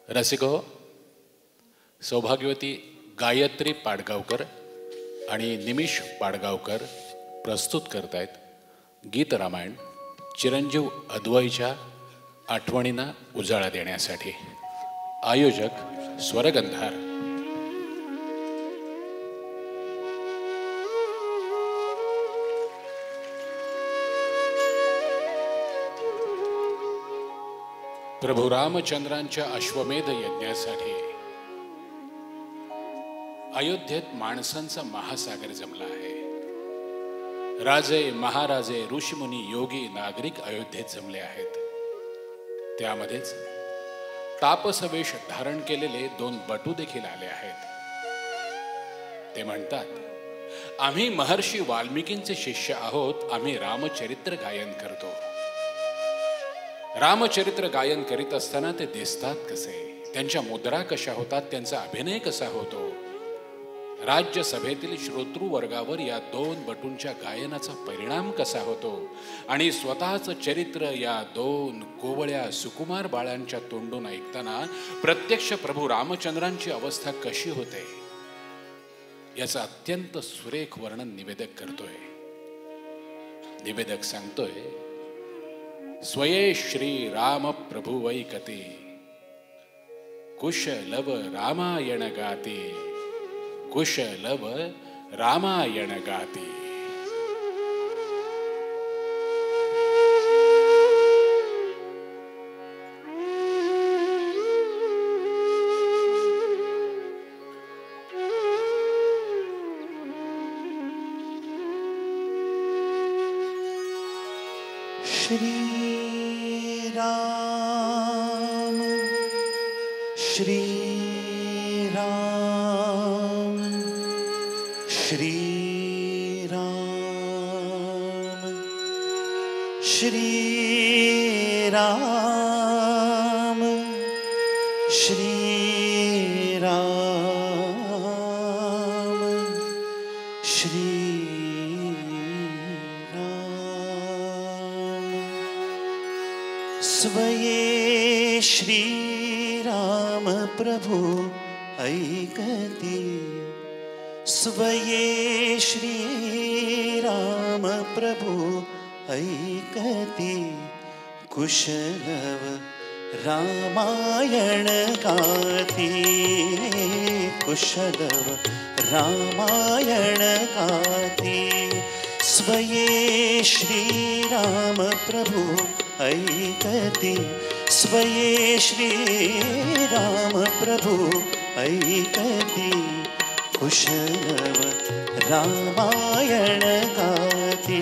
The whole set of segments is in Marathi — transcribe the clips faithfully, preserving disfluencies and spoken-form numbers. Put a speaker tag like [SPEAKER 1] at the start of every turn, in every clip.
[SPEAKER 1] रसिको, सौभाग्यवती गायत्री पाडगावकर आणि निमिष पाडगावकर प्रस्तुत करतायत गीत रामायण चिरंजीव अद्वैच्या आठवणींना उजाळा देण्यासाठी. आयोजक स्वरगंधार. प्रभू रामचंद्रांच्या अश्वमेध यज्ञासाठी अयोध्येत माणसांचा महासागर जमला आहे. राजे, महाराजे, ऋषीमुनी, योगी, नागरिक अयोध्येत जमले आहेत. त्यामध्येच तापसवेश धारण केलेले दोन बटू देखील आले आहेत. ते म्हणतात, आम्ही महर्षी वाल्मिकींचे शिष्य आहोत. आम्ही रामचरित्र गायन करतो. रामचरित्र गायन करीत असताना ते दिसतात कसे, त्यांच्या मुद्रा कशा होतात, त्यांचा अभिनय कसा होतो. राज्यसभेतील श्रोतृ वर्गावर या दोन बटूंच्या गायनाचा परिणाम कसा होतो आणि स्वतःच चरित्र या दोन कोवळ्या सुकुमार बाळांच्या तोंडून ऐकताना प्रत्यक्ष प्रभू रामचंद्रांची अवस्था कशी होते याचं अत्यंत सुरेख वर्णन निवेदक करतोय. निवेदक सांगतोय, स्वये श्री राम प्रभु वैकते कुशलव रामायण गाते, कुशलव रामायण गाते.
[SPEAKER 2] श्री राम श्री राम श्री राम श्री राम श्री राम श्री स्वये श्री राम प्रभु ऐकती, स्वये श्री राम प्रभु ऐकती, कुशलव रामायण गाती, कुशलव रामायण गाती. स्वये श्री राम प्रभु ऐकती, स्वये श्री राम प्रभु ऐकती, कुशलव रामायण गाती,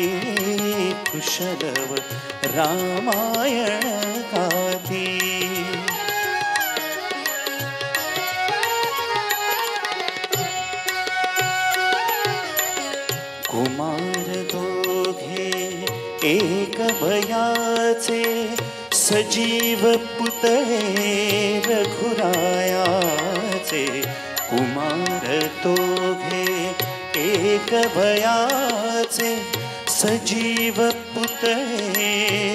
[SPEAKER 2] कुशलव रामायण गाती. कुमार दोघे एक भयाचे, सजीव पुतळे रघुरायाचे. कुमार दोघे एक भयाचे, सजीव पुतळे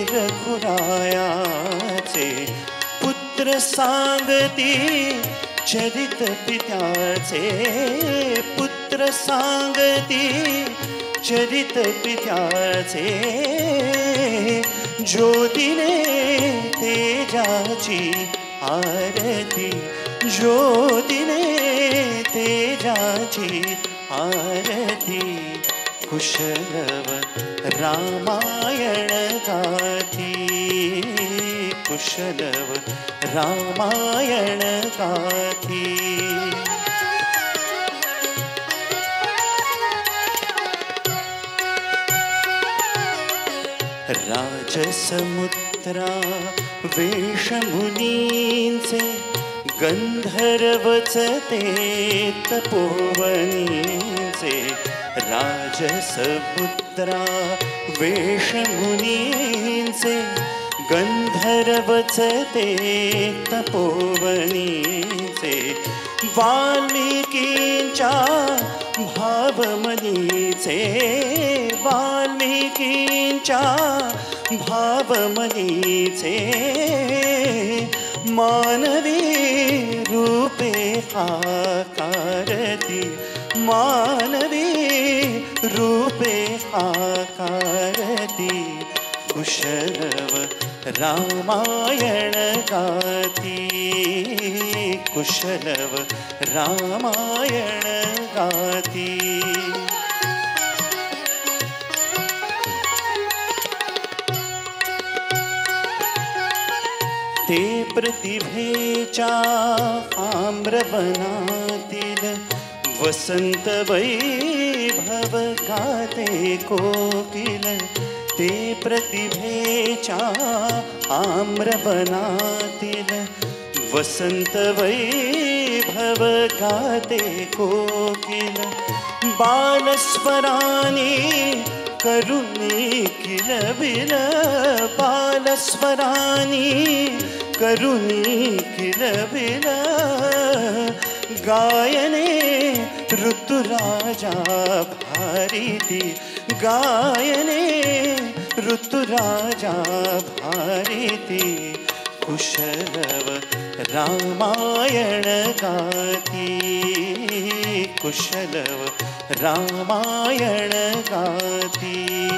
[SPEAKER 2] रघुरायाचे. पुत्र सांगती चरित पित्याचे, पुत्र सांगती चरित पित्याचे. ज्योतीने तेजाची आरती, ज्योतीने तेजाची आरती. कुशलव रामायण गाती, कुशलव रामायण गाती. राजसमुद्रा वेशमुनींचे, गंधर्वच ते तपोवनीचे. राजसमुद्रा वेशमुनींचे, गंधर्वच ते तपोवनीचे. वाल्मिकींच्या भावमनीचे, वाल्मिकींच्या भावमनीचे. मानवी रूपे आकारती, मानवी रूपे आकारती, कुशलव रामायण गाती, कुशलव रामायण गाती. ते प्रतिभेच्या आम्रवनातील वसंत वैभव गाते कोकिल. ते प्रतिभेच्या आम्रवनातील वसंत वैभव गाते कोकिल. बालस्वरानी करुणी किलबिल, बालस्वरानी करुणी किलबिल. गायने ऋतुराजा भारिती, गायने ऋतुराजा भारिती. कुशलव रामायण गाती, कुशलव रामायण गाती.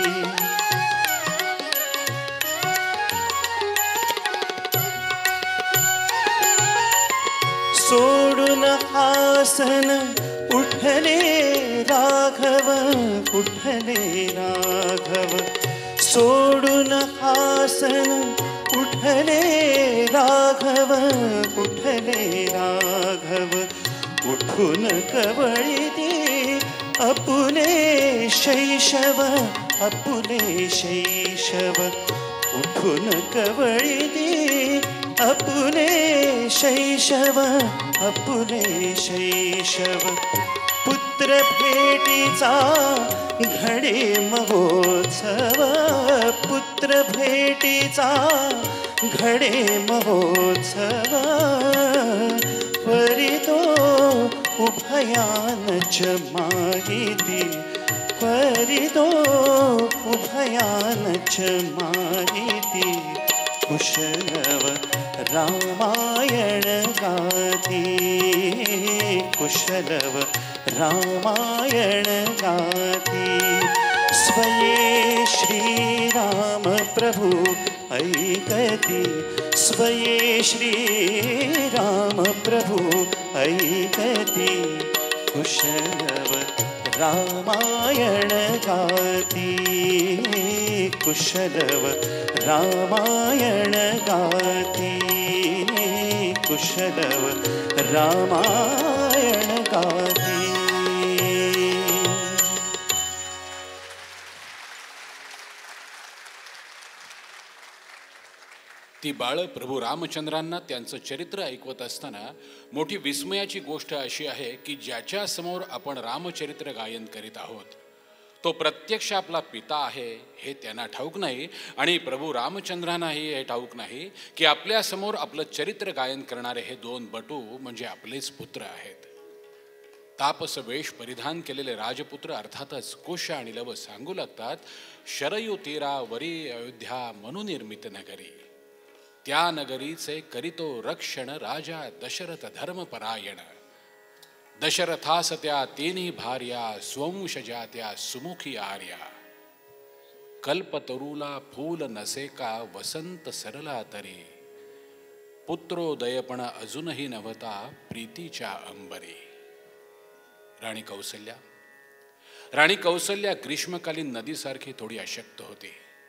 [SPEAKER 2] सोडून आसन उठले राघव, उठले राघव. सोडून आसन उठले राघव, उठले राघव. उठून कवळिती अपुले शैशव, अपुले शैशव. उठून कवळिती अपुले शैशव, अपुले शैशव. पुत्र भेटीचा घडे महोत्सव, पुत्र भेटीचा घडे महोत्सव. परितो उभयानच माहिती, परितो उभयानच माहिती. कुशलव रामायण गाती, कुशलव रामायण गाती. स्वये श्रीराम प्रभु ऐकती, स्वये श्रीराम प्रभु ऐकती. कुशलव रामायण गाती, कुशलव रामायण गाती, कुशलव रामायण गाती.
[SPEAKER 1] ती बाळं प्रभू रामचंद्रांना त्यांचं चरित्र ऐकवत असताना मोठी विस्मयाची गोष्ट अशी आहे की ज्याच्या समोर आपण रामचरित्र गायन करीत आहोत तो प्रत्यक्ष आपला पिता आहे हे त्यांना ठाऊक नाही आणि प्रभू रामचंद्रांनाही हे ठाऊक नाही की आपल्या समोर आपलं चरित्र गायन करणारे हे दोन बटू म्हणजे आपलेच पुत्र आहेत. तापस वेश परिधान केलेले राजपुत्र अर्थातच कुश आणि लव सांगू लागतात, शरयू तीरा वरी अयोध्या मनुनिर्मित नगरी, त्या नगरीचे करीतो रक्षण राजा दशरथ धर्मपरायण. दशरथास त्या तिन्ही भार्या स्वंशजा त्या सुमुखी आर्या. कल्पतरुला फूल नसे का वसंत सरला तरी, पुत्रोदयपण अजूनही नव्हता प्रीतीच्या अंबरी. राणी कौसल्या राणी कौसल्या ग्रीष्मकालीन नदीसारखी थोडी अशक्त होती,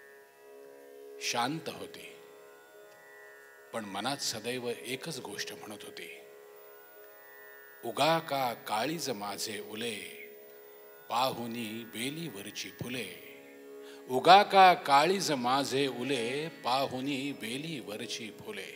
[SPEAKER 1] शांत होती, पण मनात सदैव एकच गोष्ट म्हणत होती, उगा का काळीज माझे उले, पाहुनी वेलीवरची फुले. उगा का काळीज माझे उले, पाहुनी वेलीवरची फुले.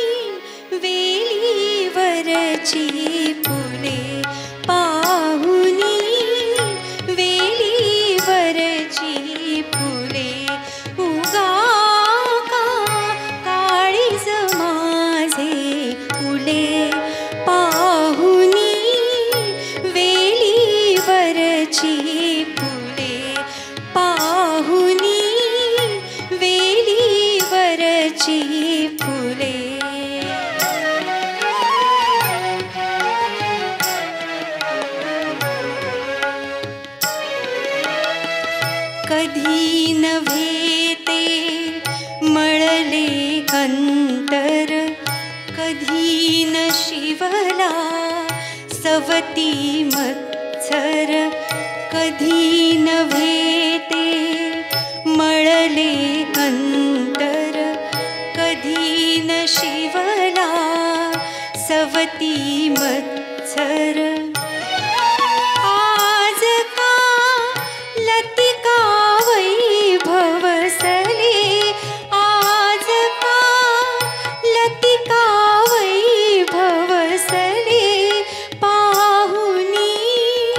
[SPEAKER 3] फुले पाहुनी फुले पाहुनी वेलीवरची फुले कधी नव्हे ते मळले अंतर कधी न शिवला सवती मत्सर कधी नव्हे ते मळले अंतर कधी न शिवला सवती मत्सर आज का लतिका वैभवसले आज का लतिका वैभवसले पाहुनी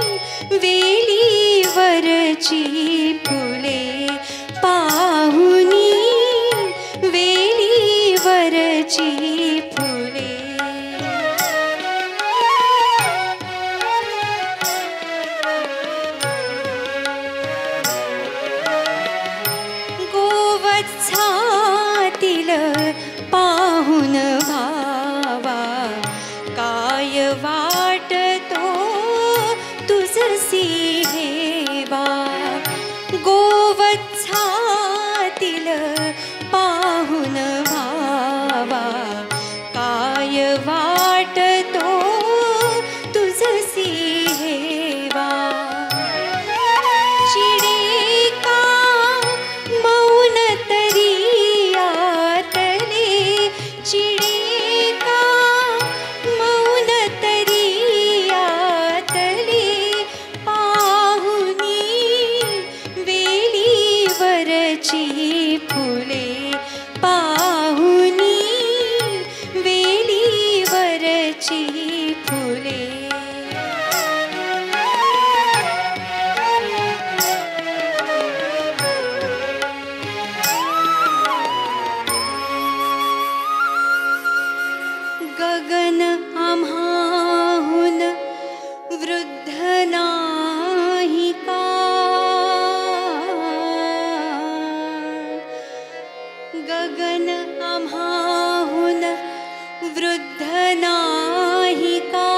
[SPEAKER 3] वेलीवरची फुले पाहुनी वेलीवरची फुले गोवत्सातील पाहुन भावा काय वाटतो तुझसी हेवा गोवत्सातील पाहुन भावा काय वाटतो तुझसी हेवा चिडे का मौन तरी आतले चिडे का मौन तरी आतले पाहुनी वेलीवरची फुले पाहुनी वेलीवरची फुले गगन आम्हाहून वृद्ध नाही का गगन आम्हाहून वृद्ध नाही का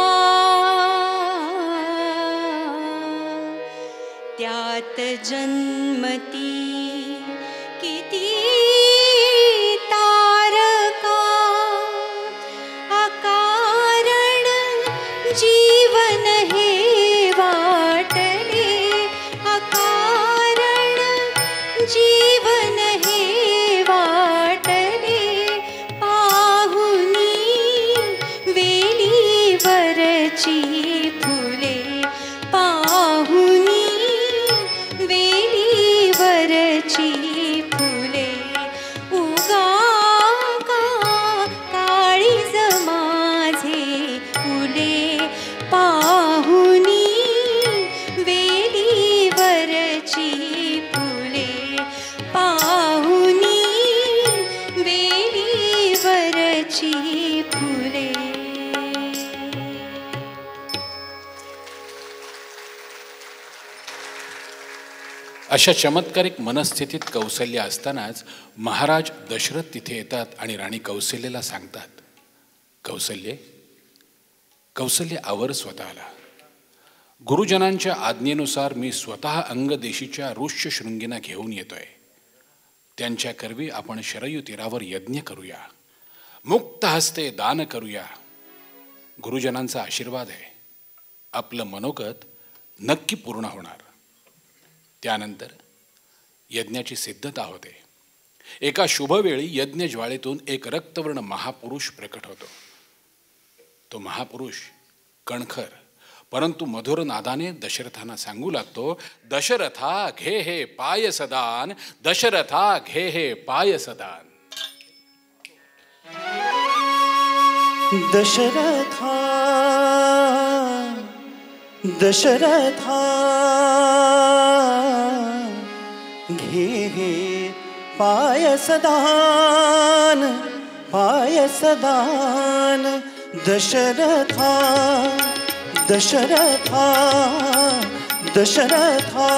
[SPEAKER 3] त्यात जन्मती किती तारका अकारण जीवन हे वाटले अकारण जीवन हे वाटले पाहुनी वेलीवरची फुले पाहुनी वेलीवरची फुले उगा का काळीज माझे फुले पाहुनी वेलीवरची फुले पाहुनी वेलीवरची फुले
[SPEAKER 1] अशा चमत्कारिक मनस्थितीत कौसल्य असतानाच महाराज दशरथ तिथे येतात आणि राणी कौसल्येला सांगतात, कौसल्ये कौसल्य आवर स्वतःला. गुरुजनांच्या आज्ञेनुसार मी स्वतः अंगदेशीच्या ऋष्य शृंगींना घेऊन येतोय. त्यांच्या करवी आपण शरयू तीरावर यज्ञ करूया, मुक्त हस्ते दान करूया. गुरुजनांचा आशीर्वाद आहे, आपलं मनोगत नक्की पूर्ण होणार. त्यानंतर यज्ञाची सिद्धता होते. एका शुभवेळी यज्ञ ज्वाळेतून एक रक्तवर्ण महापुरुष प्रकट होतो. तो महापुरुष कणखर परंतु मधुर नादाने दशरथांना सांगू लागतो, दशरथा घे हे पायसदान, दशरथा घे हे पायसदान.
[SPEAKER 2] दशरथा दशरथा घे हे पायसदान पायसदान. दशरथा दशरथा दशरथा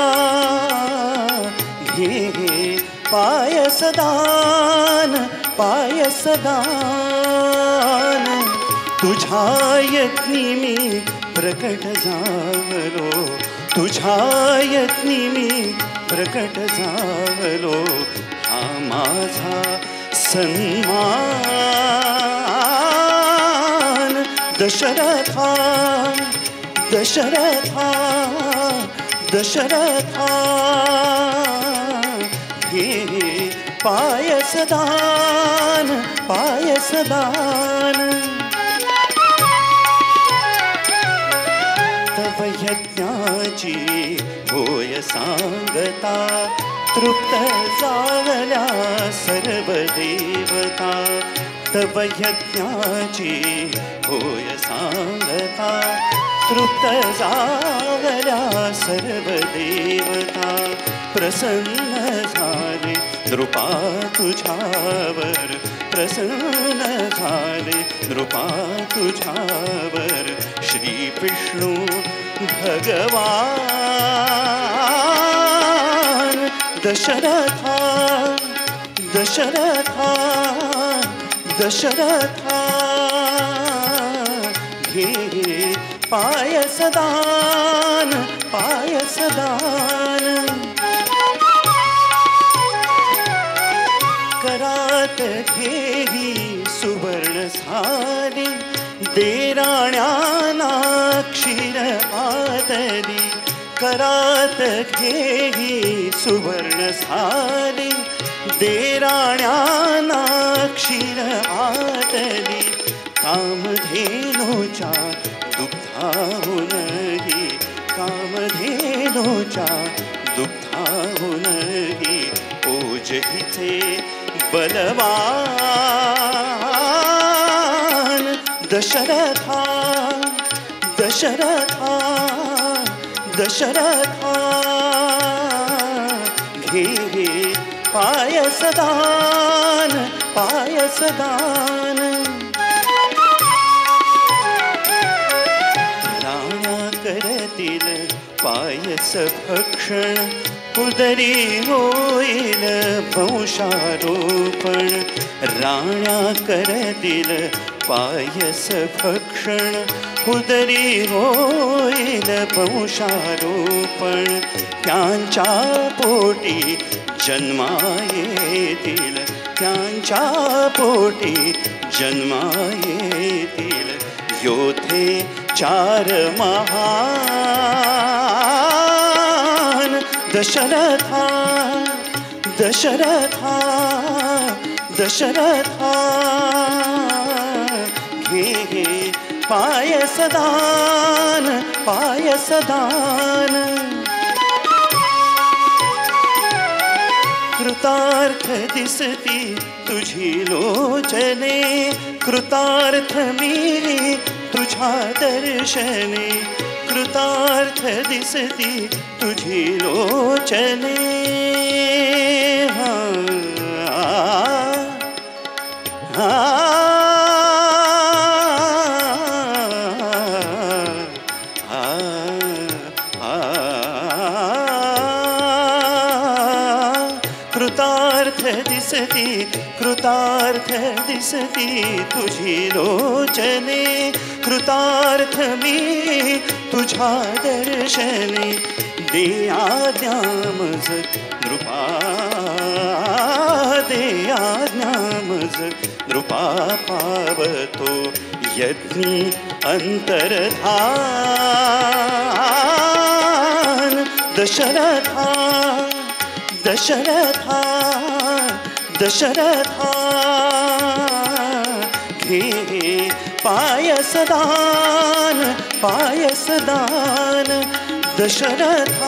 [SPEAKER 2] घे पायसदान पायसदान तुझ्या यत्नी मी प्रकट झालो तुझ्या यत्नी मी प्रकट झालो हा माझा सन्मान दशरथा दशरथा दशरथा हे पायसदान पायसदान तव यज्ञाची होय सांगता तृप्त झाल्या सर्व देवता तव यज्ञाची होय सांगता तृप्त झाल्या सर्व देवता प्रसन्न झाले नृपा तुझ्यावर प्रसन्न झाले नृपा तुझ्यावर श्री विष्णू भगवान दशरथा दशरथा दशरथा घे पायसदान पायसदान करात घेही सुवर्ण सारी देराण्याना क्षीर आदरी करात घेही सुवर्ण सारी देराण्याना क्षीर आदरी कामधेनूच्या दुग्धाहूनही कामधेनूच्या दुग्धाहूनही ओजहिचे बलवान दशरथा दशरथा दशरथा घे पायसदान पायसदान राणा करतील पायस भक्षण उदरी होईल वंशारोपण राण्या करतील पायस भक्षण उदरी होईल वंशारोपण त्यांच्या पोटी जन्मा येतील त्यांच्या पोटी जन्मा येतील योद्धे चार महान दशरथा दशरथा दशरथा घे पायसदान पायसदान कृतार्थ दिसती तुझी लोचने कृतार्थ मी तुझ्या दर्शने कृतार्थ दिसती तुझी लोचने हा हा कृतार्थ दिसती कृतार्थ दिसती तुझी लोचने कृतार्थ मी तुझ्या दर्शने दे आज्ञा मज नृपा दे आज्ञा मज नृपा पावतो यज्ञी अंतर्धान दशरथा दशरथा दशरथा घे पायसदान पायसदान दशरथा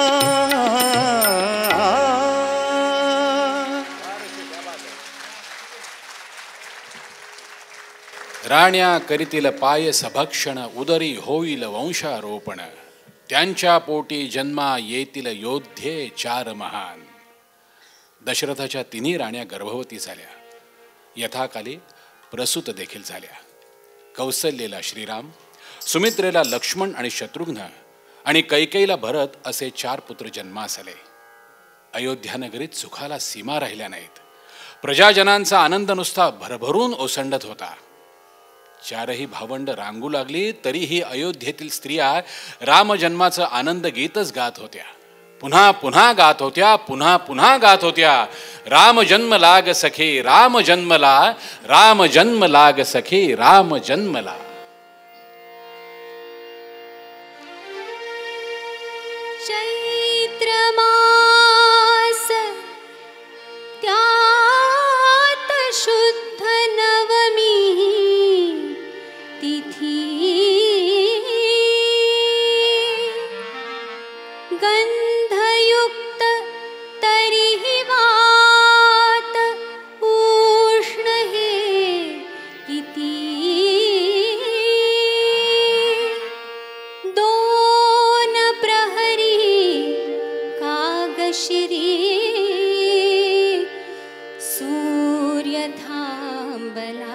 [SPEAKER 1] राण्या करीतील पायस भक्षण उदरी होईल वंशारोपण त्यांच्या पोटी जन्मा येतील योद्धे चार महान. दशरथाच्या तिन्ही राण्या गर्भवती झाल्या. यथाकाली प्रसूत देखील झाल्या. कौसल्येला श्रीराम, सुमित्रेला लक्ष्मण आणि शत्रुघ्न आणि कैकेयीला भरत असे चार पुत्र जन्मास आले. अयोध्या नगरीत सुखाला सीमा राहिल्या नाहीत. प्रजाजनांचा आनंद नुसता भरभरून ओसंडत होता. चारही भावंड रांगू लागली तरीही अयोध्येतील स्त्रिया रामजन्माचं आनंद गीतच गात होत्या. पुन्हा पुन्हा गात होत्या, पुन्हा पुन्हा गात होत्या. राम जन्म लाग सखे राम जन्मला, राम जन्म लाग सखे राम जन्मला.
[SPEAKER 3] चैत्र मास त्यात शुद्ध नवमी तिथी गंधयुक्त तरीहि वात उष्ण हे किती. दोन प्रहरी कागशिरी सूर्य थांबला.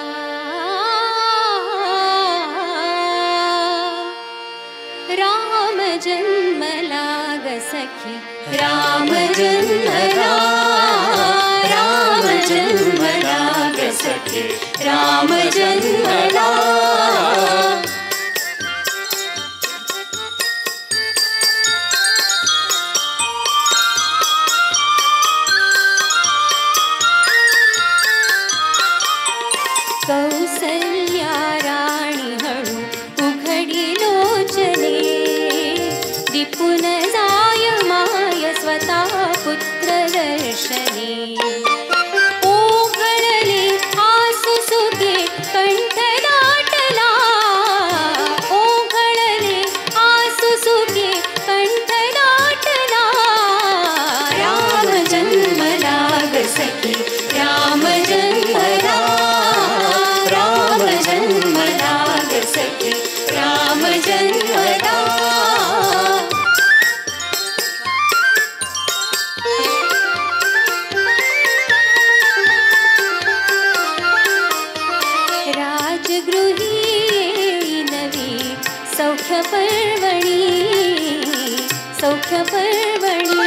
[SPEAKER 3] राम जन्मला ग सखी राम जन्मला, राम जन्मला ग सखी राम जन्मला. कौसल्या राणी हळू उघडी लोचने, दिपून जाय माय स्वतः पुत्र दर्शने. ओघळले आसु सुखे कंठ दाटला, ओघळले आसु सुखे कंठ दाटला. राम जन्मला ग सखी राम जन्मला, राम जन्मला ग सखी राम जन्मला. राजगृही नवी सौख्य पर्वणी, सौख्य पर्वणी.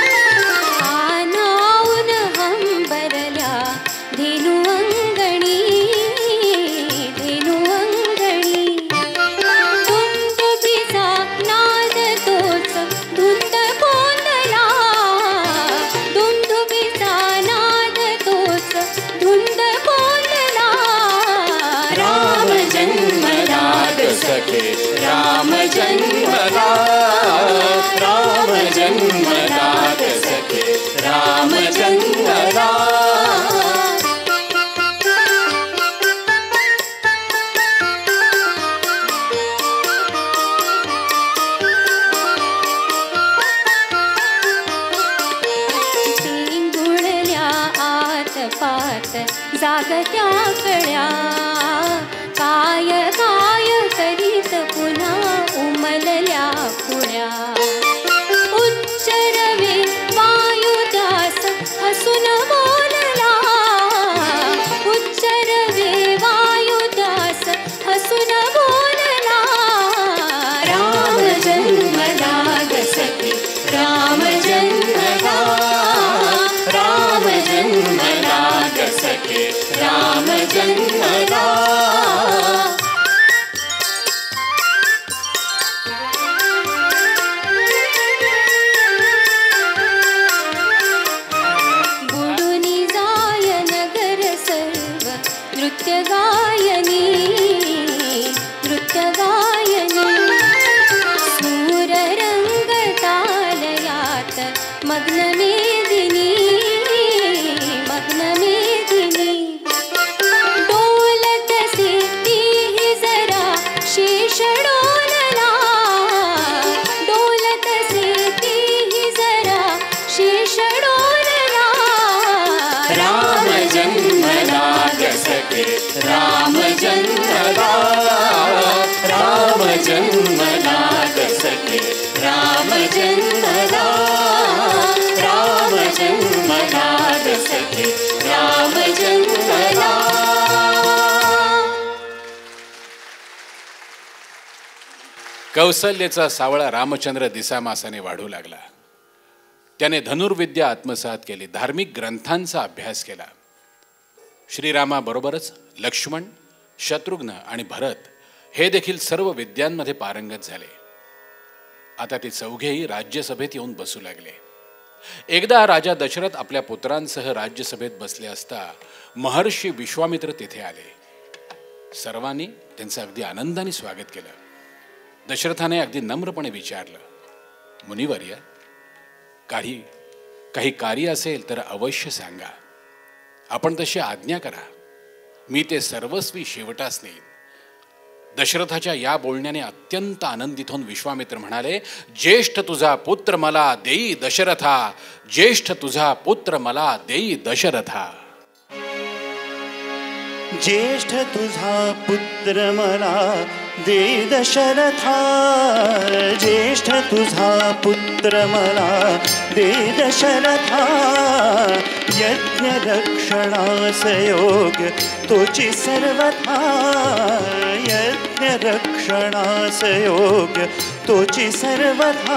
[SPEAKER 3] आनाऊन हंबरल्या धेनु अंगणी, धेनु अंगणी. दुंदुभीचा नाद तोच धुंद कोंदला, दुंदुभीचा नाद तोच धुंद कोंदला. राम जन्मला ग सखे राम जन्मला, राम जन्मला ग सखे राम जन्मला. पेंगुळल्या आत पात जागत्या कळ्या, काय काय करीत पुन्हा उमलल्या पुण्या. उच्चरवे वायुदास हसून बोलला, उच्चरवे वायुदास हसून बोलला. राम जन्मला ग सखी राम जन्मला, राम जन्मला ग सखी राम जन्मला. बुडुनी जाय नगर सर्व नृत्य गायनी, नृत्य गायनी. सूर रंग तालयात मग्न मेदिनी, मग्न मेदिनी. डोलत से तीही जरा शेष डोलला, डोलत से तीही जरा शेष डोलला. राम जन्मला ग सखे राम जन्मला, राम जन्मला ग सखे राम जन्मला, राम
[SPEAKER 1] कौसल्याचा सावळा रामचंद्र दिसामासाने वाढू लागला. त्याने धनुर्विद्या आत्मसात केली, धार्मिक ग्रंथांचा अभ्यास केला. श्रीरामाबरोबरच लक्ष्मण, शत्रुघ्न आणि भरत हे देखील सर्व विद्यांमध्ये पारंगत झाले. आता ते चौघेही राज्यसभेत येऊन बसू लागले. एकदा राजा दशरथ आपल्या पुत्रांसह राज्यसभेत बसले असता महर्षी विश्वामित्र तिथे आले. सर्वांनी त्यांचं अगदी आनंदाने स्वागत केलं. दशरथाने अगदी नम्रपणे विचारलं, मुनिवर्य, काही काही कार्य असेल तर अवश्य सांगा. आपण तशी आज्ञा करा. मी ते सर्वस्वी शेवटास नेईन. दशरथाच्या या बोलण्याने अत्यंत आनंदित होऊन विश्वामित्र म्हणाले, ज्येष्ठ तुझा पुत्र मला देई दशरथा, ज्येष्ठ तुझा पुत्र मला देई दशरथा.
[SPEAKER 2] ज्येष्ठ तुझा पुत्र मला दे दशरथा, ज्येष्ठ तुझा पुत्र मला दे दशरथा. यज्ञ रक्षणास योग्य तोची सर्वथा, यज्ञ रक्षणास योग्य तोची सर्वथा.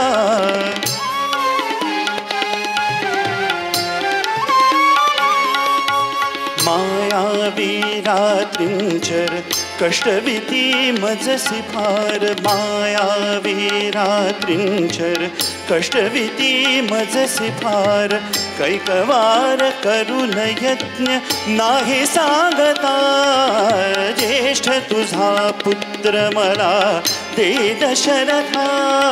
[SPEAKER 2] मायावी रात्रिंचर कष्टविती मजसी फार, मायावी रात्रिंचर कष्टविती मजसी फार. कैकवार करून यज्ञ नाही सांगता, ज्येष्ठ तुझा पुत्र मला दे दशरथा.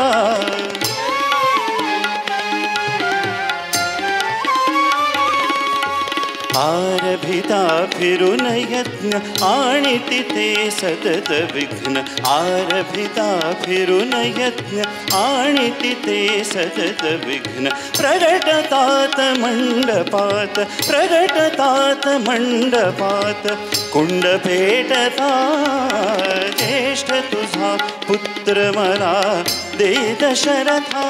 [SPEAKER 2] आरभिता फिरून यज्ञ आणि तिथे सतत विघ्न, आरभिता फिरून यज्ञ आणि तिथे सतत विघ्न. प्रगटतात मंडपात, प्रगटतात मंडपात कुंड पेटता. ज्येष्ठ तुझा पुत्र मला दे दशरथा.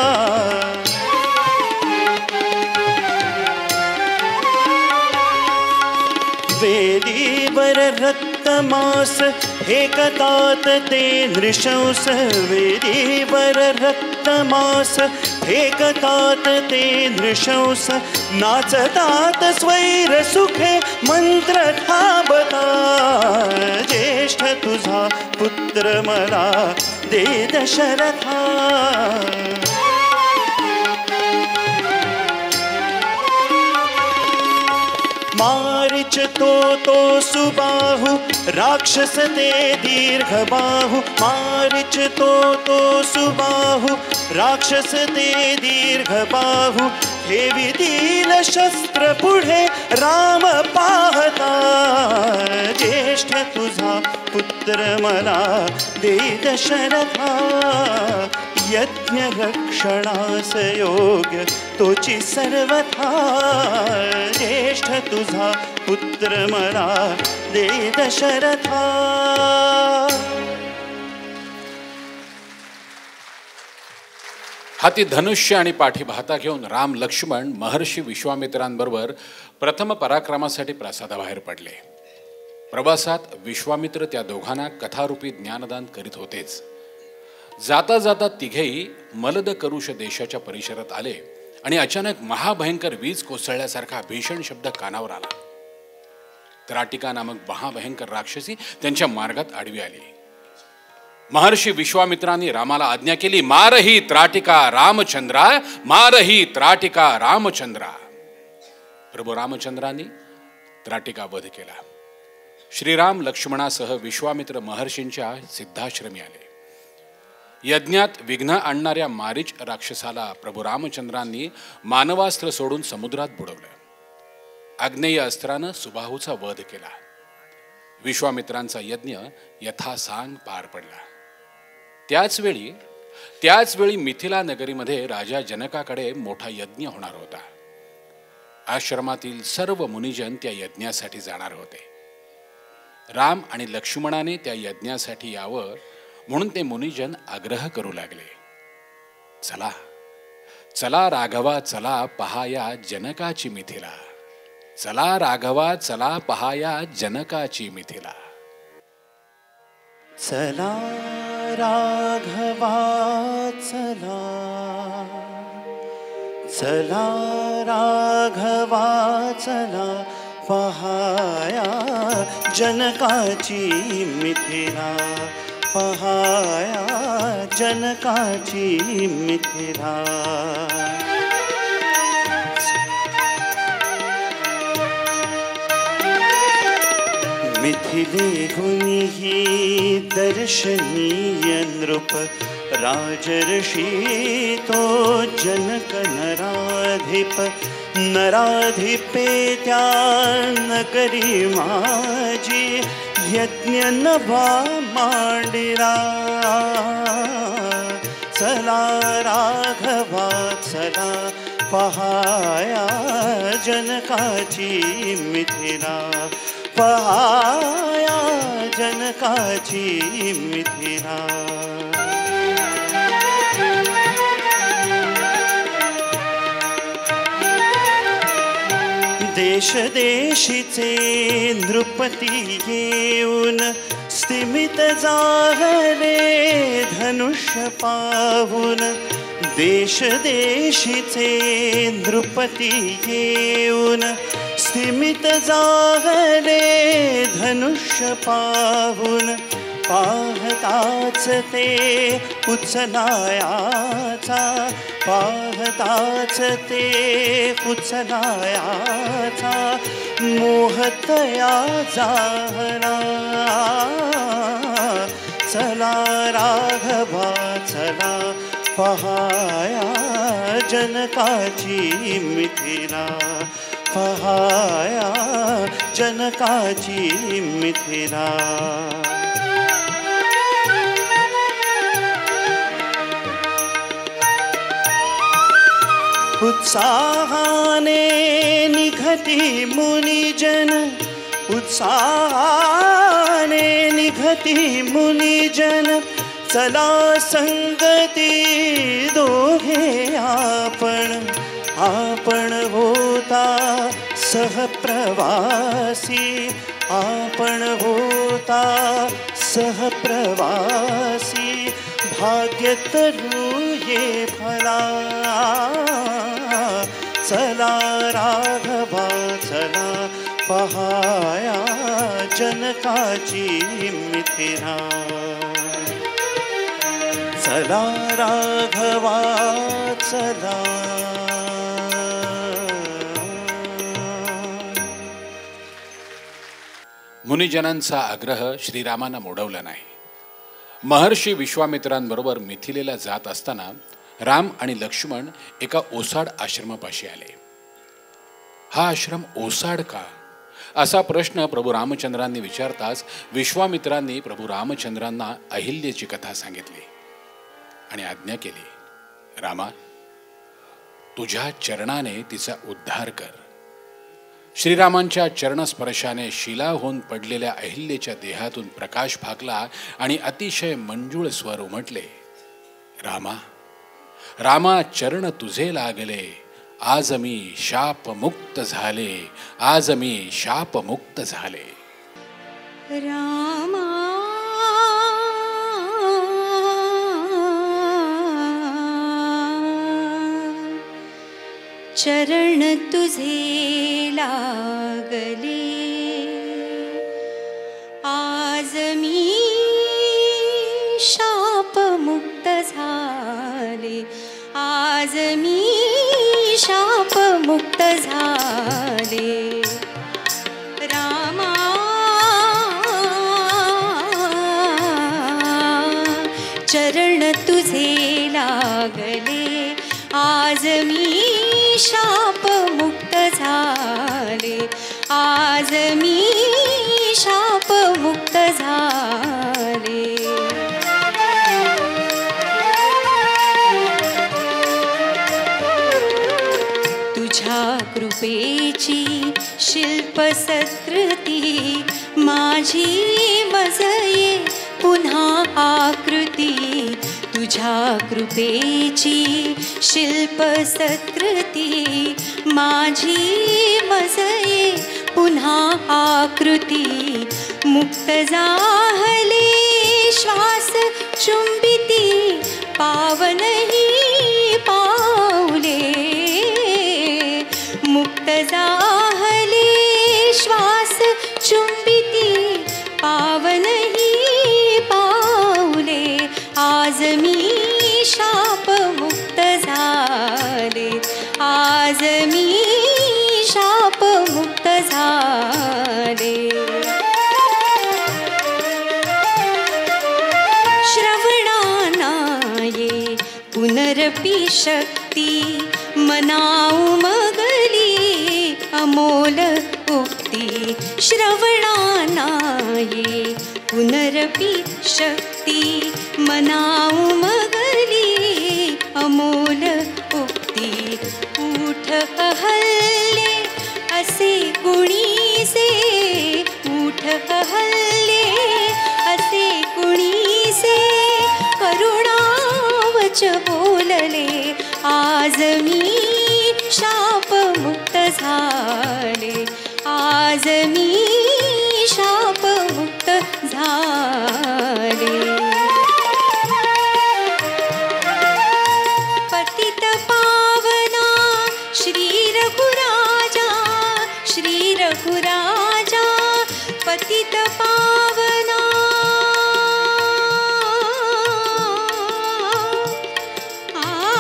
[SPEAKER 2] वेदीवर रक्तमास फेकतात ते नृशंस, वेदीवर रक्तमास फेकतात ते नृशंस. नाचतात स्वैर सुखे मंत्र थांबता, ज्येष्ठ तुझा पुत्र मला दे दशरथा. मारिच तो तो सुबाहु राक्षस ते दीर्घ बाहु, मारिच तो तो सुबाहु राक्षस ते दीर्घ बाहु. ठेवितील शस्त्र पुढे राम पाहता, ज्येष्ठ तुझा पुत्र मला दे दशरथा. यज्ञ रक्षणास योग्य तोची सर्वथा, ज्येष्ठ तुझा पुत्र मला दे दशरथा.
[SPEAKER 1] हाती धनुष्य आणि पाठी भाता घेऊन राम लक्ष्मण महर्षी विश्वामित्रांबरोबर प्रथम पराक्रमासाठी प्रासादाबाहेर पडले. प्रवासात विश्वामित्र त्या दोघांना कथारूपी ज्ञानदान करीत होतेच. जाता जाता तिघेही मलद करुष देशाच्या परिसरात आले आणि अचानक महाभयंकर वीज कोसळल्यासारखा भीषण शब्द कानावर आला. त्राटिका नामक महाभयंकर राक्षसी त्यांच्या मार्गात आडवी आली. महर्षी विश्वामित्रांनी रामाला आज्ञा केली, मारही त्राटिका रामचंद्रा, मारही त्राटिका रामचंद्रा. प्रभू रामचंद्रांनी त्राटिका वध केला. श्रीराम लक्ष्मणासह विश्वामित्र महर्षींच्या सिद्धाश्रमी आले. यज्ञात विघ्न आणणाऱ्या मारीच राक्षसाला प्रभू रामचंद्रांनी मानवास्त्र सोडून समुद्रात बुडवलं. आग्नेय अस्त्रानं सुबाहूचा वध केला. विश्वामित्रांचा यज्ञ यथासांग पार पडला. त्याच वेळी त्याच वेळी मिथिला नगरीमध्ये राजा जनकाकडे मोठा यज्ञ होणार होता. आश्रमातील सर्व मुनिजन त्या यज्ञासाठी जाणार होते. राम आणि लक्ष्मणाने त्या यज्ञासाठी यावं म्हणून ते मुनिजन आग्रह करू लागले. चला चला राघवा, चला पहाया जनकाची मिथिला. चला राघवा, चला पहाया जनकाची मिथिला.
[SPEAKER 2] चला राघवा चला, चला राघवा चला, पहाया जनकाची मिथिला, पहाया जनकाची मिथिला. मिथिलेहून ही दर्शनीय नृप, राजर्षी तो जनक नराधिप, नराधिपे त्या नगरी माझी यज्ञ नभा मांडिरा. चला राघवा चला, पहाया जनकाची मिथिला, पहाया जनकाची मिथिला. देश देशीचे नृपती येऊन स्तिमित जाहले धनुष्य पाहून, देश देशीचे नृपती येऊन स्तिमित जाहले धनुष्य पाहून, पाहताच ते उचलायाचा, पाहताच ते उचलायाचा, मोहतया जाहला. चला राघवा चला, पहाया जनकाची मिथिला, पहाया जनकाची मिथिला. उत्साहाने निघती मुनिजन, उत्साहाने निघती मुनिजन, चला संगती दोघे आपण, आपण होता सहप्रवासी, आपण होता सहप्रवासी, भाग्य तरुये फला. चला राघवा चला, पहाया जनकाची मिथिला, चला राघवा चला.
[SPEAKER 1] मुनिजनांचा आग्रह श्रीरामांना मोडवला नाही. महर्षी विश्वामित्रांबरोबर मिथिलेला जात असताना राम आणि लक्ष्मण एका ओसाड आश्रमापाशी आले. हा आश्रम ओसाड का, असा प्रश्न प्रभू रामचंद्रांनी विचारताच विश्वामित्रांनी प्रभू रामचंद्रांना अहिल्याची कथा सांगितली आणि आज्ञा केली, रामा, तुझ्या चरणाने तिचा उद्धार कर. श्रीरामांच्या चरणस्पर्शाने शिला होऊन पडलेल्या अहिल्याच्या देहातून प्रकाश फाकला आणि अतिशय मंजूळ स्वर उमटले, रामा, रामा चरण तुझे लागले, आज मी शापमुक्त झाले, आज मी शापमुक्त झाले.
[SPEAKER 3] रामा चरण तुझे लागले, आज मी शापमुक्त झाले, आज मी शापमुक्त झाले. रामा चरण तुझे लागले, आज मी शापमुक्त झाले, आज मी शापमुक्त झाले. तुझ्या कृपेची शिल्पसत्कृती माझी मजये पुन्हा आकृती. तुझ्या कृपेची शिल्पसत्कृती माझी मजये पुन्हा आकृती. मुक्त जाहले श्वास चुंबिती पावनही पाऊले मुक्त जाहले श्वास चुंबिती पावनही पाऊले आज मी शाप मुक्त झाले आज मी शाप मुक्त झाले श्रवणानाये पुनरपि शक्ती मनाऊ मगली अमोल उक्ती श्रवणानाये पुनरपि शक्ती मनाऊ मगली अमोल उक्ती उठ अहल्ये असे कुणीसे उठ अहल्ये असे कुणीसे करुणावच बोलले आज मी शाप मुक्त झाले आज मी शाप मुक्त झाले पतित पावना श्री रघुराजा श्री रघुराजा पतित पावना आ,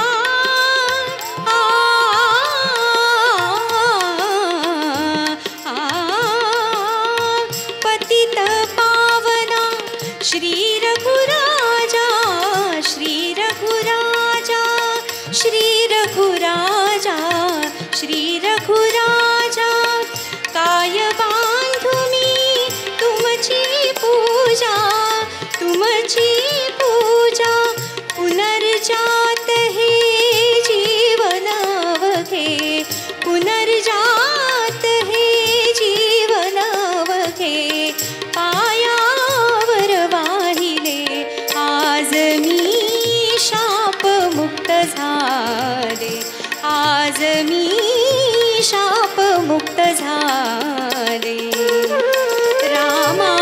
[SPEAKER 3] आ, आ, आ, पतित पावना श्री रघुराजा श्री रघुराजा श्री रघुराजा श्री रघुराजा काय बांधुमी तुमची पूजा तुमची पूजा पुनर्जात हे जीवन अवघे पुनर्जात हे जीवन अवघे पायावर वाहिले आज मी शाप मुक्त झाले आज मी शाप मुक्त झाले रामा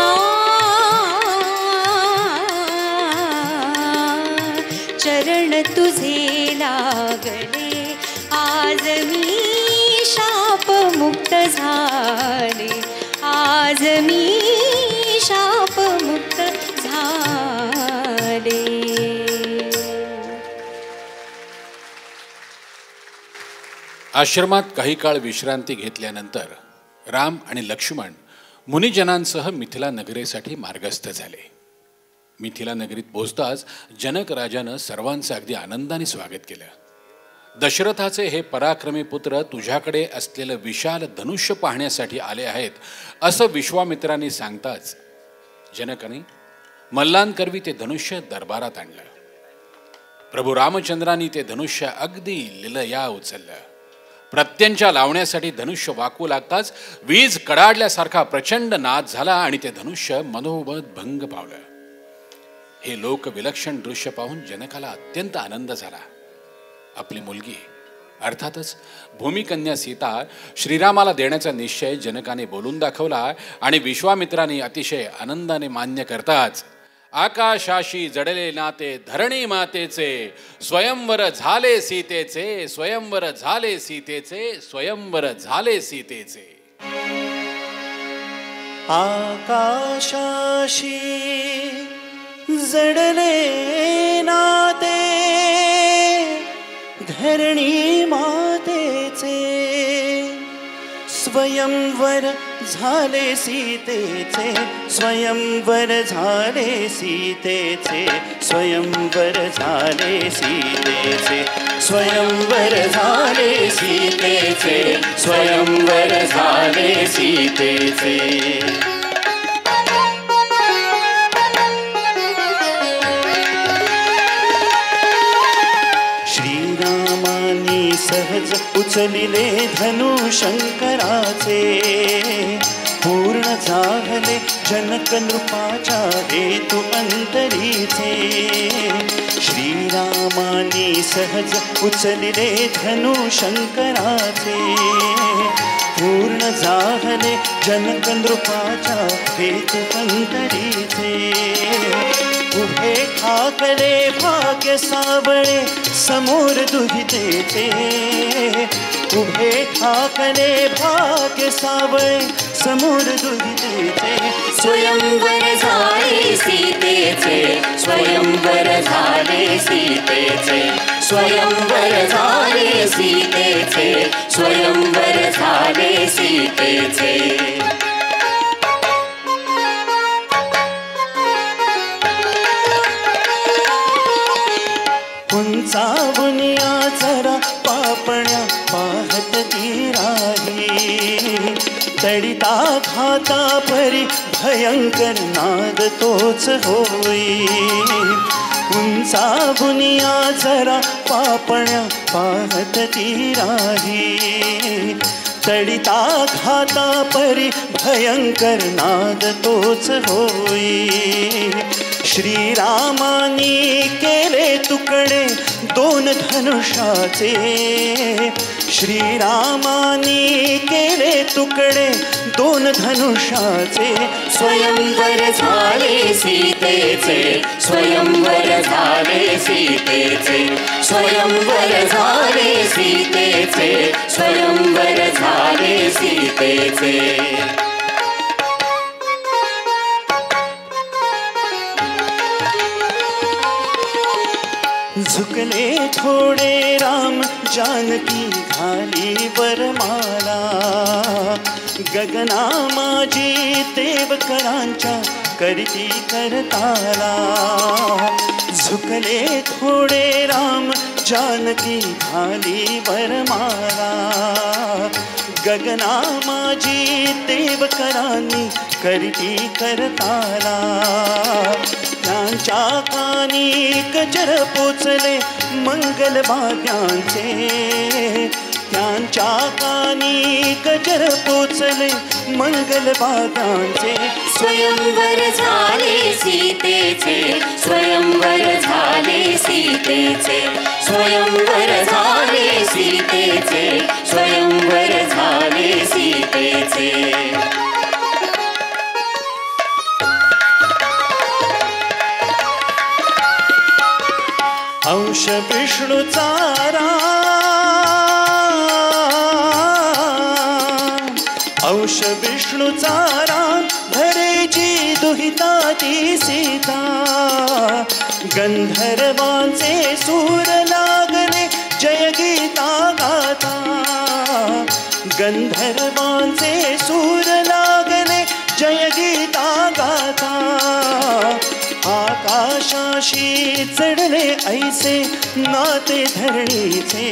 [SPEAKER 3] चरण तुझे लागले आज मी शाप मुक्त झाले आज मी शाप मुक्त झाले
[SPEAKER 1] आश्रमात काही काळ विश्रांती घेतल्यानंतर राम आणि लक्ष्मण मुनिजनांसह मिथिला नगरीसाठी मार्गस्थ झाले. मिथिला नगरीत पोहोचताच जनक राजानं सर्वांचं अगदी आनंदाने स्वागत केलं. दशरथाचे हे पराक्रमी पुत्र तुझ्याकडे असलेलं विशाल धनुष्य पाहण्यासाठी आले आहेत असं विश्वामित्रांनी सांगताच जनकाने मल्लांकरवी ते धनुष्य दरबारात आणलं. प्रभू रामचंद्रांनी ते धनुष्य अगदी लिलया उचललं. प्रत्यंच्या लावण्यासाठी धनुष्य वाकू लागताच वीज कडाडल्यासारखा प्रचंड नाद झाला आणि ते धनुष्य मनोबत भंग पावलं. हे लोक विलक्षण दृश्य पाहून जनकाला अत्यंत आनंद झाला. आपली मुलगी अर्थातच भूमिकन्या सीता श्रीरामाला देण्याचा निश्चय जनकाने बोलून दाखवला आणि विश्वामित्राने अतिशय आनंदाने मान्य करताच आकाशाशी जडले नाते धरणी मातेचे स्वयंवर झाले सीतेचे स्वयंवर झाले सीतेचे स्वयंवर झाले सीतेचे.
[SPEAKER 2] आकाशाशी जडले नाते धरणी मातेचे स्वयंवर झाले सीतेचे स्वयंवर झाले सीतेचे स्वयंवर झाले सीतेचे स्वयंवर झाले सीतेचे स्वयंवर झाले सीतेचे. श्रीरामानी सहज उचलिले धनु शंकराचे पूर्ण झाले जनक नृपाच्या हेतु अंतरीचे. श्रीरामानी सहज उचलिले धनु शंकराचे पूर्ण झाले जनक नृपाच्या हेतु अंतरीचे. उभे ठाकले भाग्य सावळे समोर दुहितेचे उभे ठाकले भाग्य सावळे समोर दुहितेचे
[SPEAKER 4] स्वयंवर झाले सीतेचे स्वयंवर झाले सीतेचे स्वयंवर झाले सीतेचे स्वयंवर झाले सीतेचे
[SPEAKER 2] उंचावूनिया जरा पापण्या पाहत ती राही तडिता घाता परी भयंकर नाद तोच होई उंचावूनिया जरा पापण्या पाहत ती राही तडिता घाता परी भयंकर नाद तोच होई श्रीरामानी केले तुकडे दोन धनुष्याचे श्रीरामानी केले तुकडे दोन धनुष्याचे
[SPEAKER 4] स्वयंवर झाले सीतेचे स्वयंवर झाले सीतेचे स्वयंवर झाले सीतेचे स्वयंवर झाले सीतेचे
[SPEAKER 2] झुकले थोडे राम जानकी घाली वरमाला गगना माझी देवकरांच्या करती करताला झुकले थोडे राम जानकी घाली वरमाला गगना माझी देवकरांनी करती करताला त्यांच्या कानी गजर पोचले मंगल भाग्यांचे त्यांच्या कानी गजर पोचले मंगल भाग्यांचे
[SPEAKER 4] स्वयंवर झाले सीतेचे स्वयंवर झाले सीतेचे स्वयंवर झाले सीतेचे स्वयंवर झाले सीतेचे
[SPEAKER 2] अंश विष्णूचा राम अंश विष्णूचा राम धरेची दुहिता ती सीता गंधर्वांचे सूर लागले जय गीता गाता गंधर्वांचे सूर लागले जय गीता गाता आकाशाशी चढले ऐसे नाते धरणीचे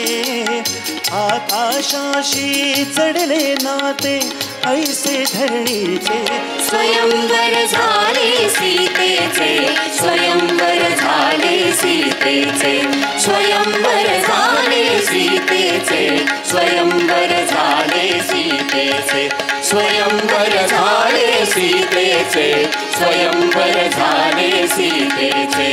[SPEAKER 2] आकाशाशी चढले नाते ऐसे धरणीचे
[SPEAKER 4] स्वयंवर झाले सीतेचे स्वयंवर झाले सीतेचे स्वयंवर झाले सीतेचे स्वयंवर झाले सीतेचे स्वयंवर झाले सीतेचे स्वयंवर झाले सीतेचे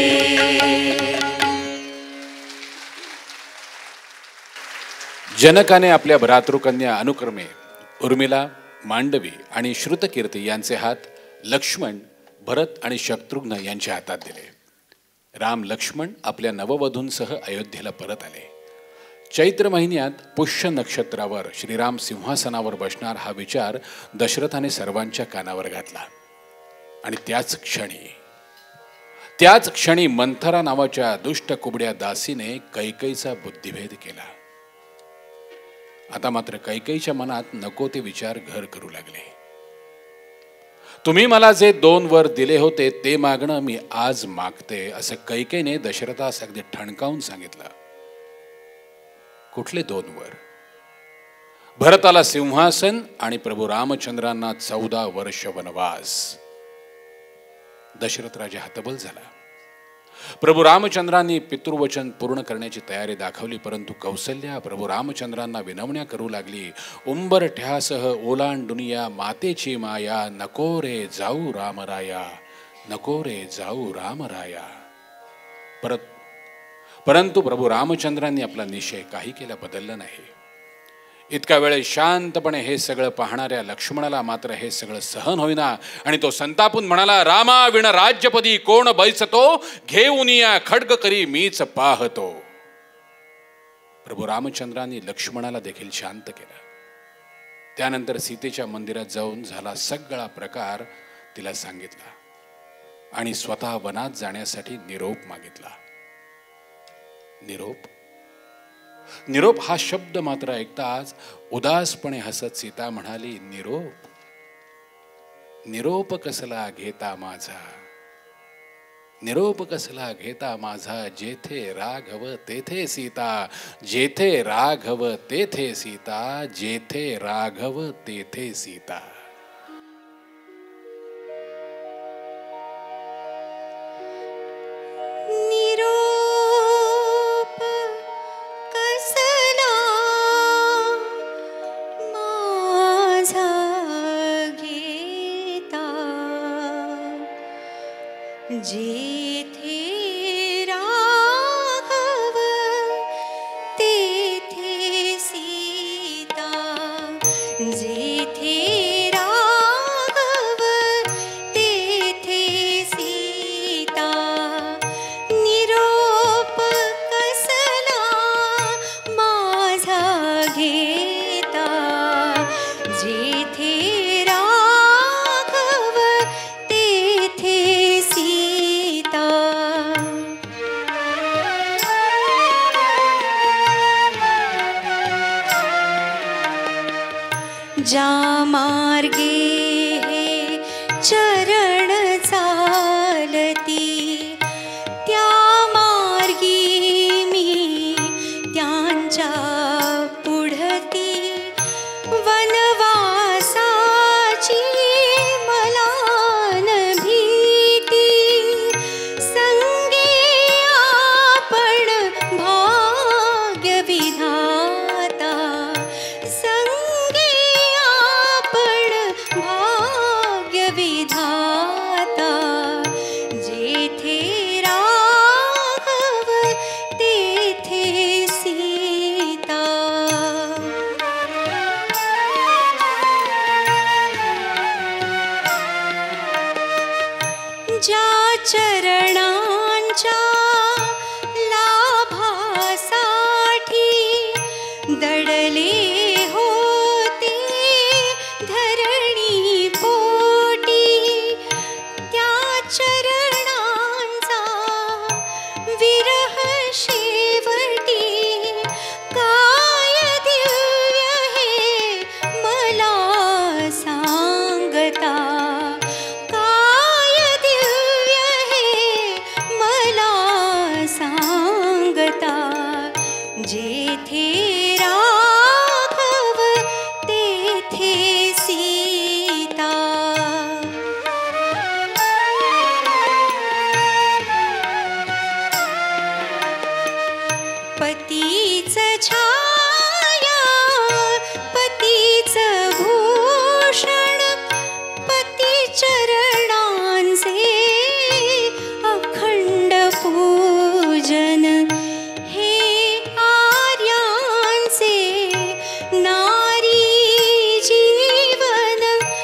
[SPEAKER 1] जनकाने आपल्या भ्रातृकन्या अनुक्रमे उर्मिला मांडवी आणि श्रुतकीर्ती यांचे हात लक्ष्मण भरत आणि शत्रुघ्न यांच्या हातात दिले. राम लक्ष्मण आपल्या नववधूंसह अयोध्येला परत आले. चैत्र महिन्यात पुष्य नक्षत्रावर श्रीराम सिंहासनावर बसणार हा विचार दशरथाने सर्वांच्या कानावर घातला. आणि त्याच क्षणी त्याच क्षणी मंथरा नावाच्या दुष्ट कुबड्या दासीने कैकईचा बुद्धिभेद केला. आता मात्र कैकईच्या मनात नको ते विचार घर करू लागले. तुम्ही मला जे दोन वर दिले होते ते मागणं मी आज मागते असं कैकेयीने दशरथास अगदी ठणकावून सांगितलं. कुठले दोन वर? भरताला सिंहासन आणि प्रभू रामचंद्रांना चौदा वर्ष वनवास. दशरथ राजा हतबल झाला. प्रभू रामचंद्रांनी पितृवचन पूर्ण करण्याची तयारी दाखवली, परंतु कौसल्या प्रभू रामचंद्रांना विनवण्या करू लागली. उंबरठ्यासह ओलांडुनिया मातेची माया, नको रे जाऊ रामराया, नको रे जाऊ रामराया. परत परंतु प्रभू रामचंद्रांनी आपला निश्चय काही केला बदलला नाही. इतका वेळ शांतपणे हे सगळं पाहणाऱ्या लक्ष्मणाला मात्र हे सगळं सहन होईना आणि तो संतापून म्हणाला, रामा विण राज्यपदी कोण बैसतो, घेऊन या खड्ग करी मीच पाहतो. प्रभू रामचंद्रांनी लक्ष्मणाला देखील शांत केलं. त्यानंतर सीतेच्या मंदिरात जाऊन झाला सगळा प्रकार तिला सांगितला आणि स्वतः वनात जाण्यासाठी निरोप मागितला. निरोप निरोप हा शब्द मात्र ऐकताच उदासपणे हसत सीता म्हणाली, निरोप निरोप कसला घेता माझा, निरोप कसला घेता माझा, जेथे राघव तेथे सीता, जेथे राघव तेथे सीता, जेथे राघव तेथे सीता.
[SPEAKER 3] जेथे राघव तेथे सीता, जेथे राघव तेथे सीता. निरोप कसला माझा घेता, जेथे ज्या मार्गे हे चरण चालती, त्या मार्गी मी त्यांच्या पुढती. वनवासाची मला न भीती, संगे आपण भाग्य विधाता. विधाता, जेथे राघव तेथे सीता. ज्या चरणांच्या लाभासाठी दडले होते धरणी पोटी, त्या चरणांचा विरह शेवटी. काय दिव्य हे मला सांगता, काय दिव्य हे मला सांगता. जेथे राघव तेथे सीता. पतीच छाया, पतीच भूषण, पती चरणांचे अखंड पूजन. हे आर्यांचे नारी जीवन,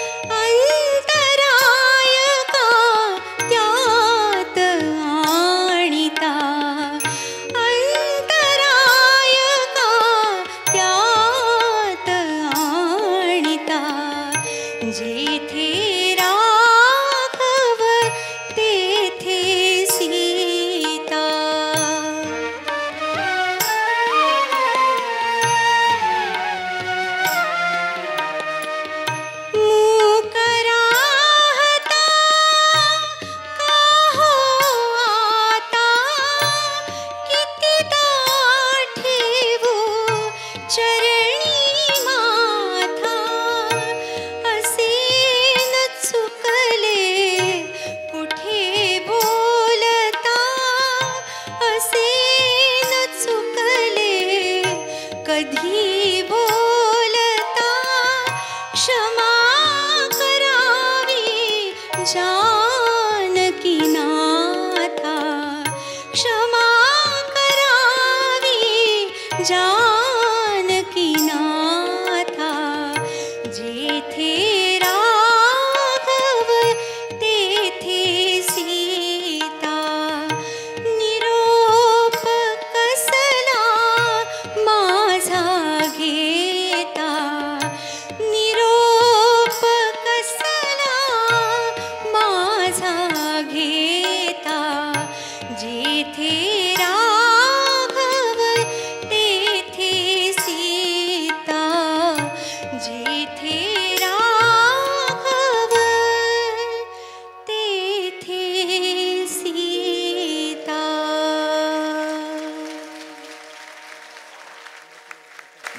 [SPEAKER 3] अंतराय का त्यात आणिता, अंतराय का त्यात आणिता. जेथे राघव तेथे सीता. मूक राहता का हो आता, कितीदा ठेवू चरणी माथा. असे न चुकले कुठे बोलता, असे न चुकले कधी बोलता. क्षमा करावी जानकी नाथा, क्षमा करावी जानकी नाथा.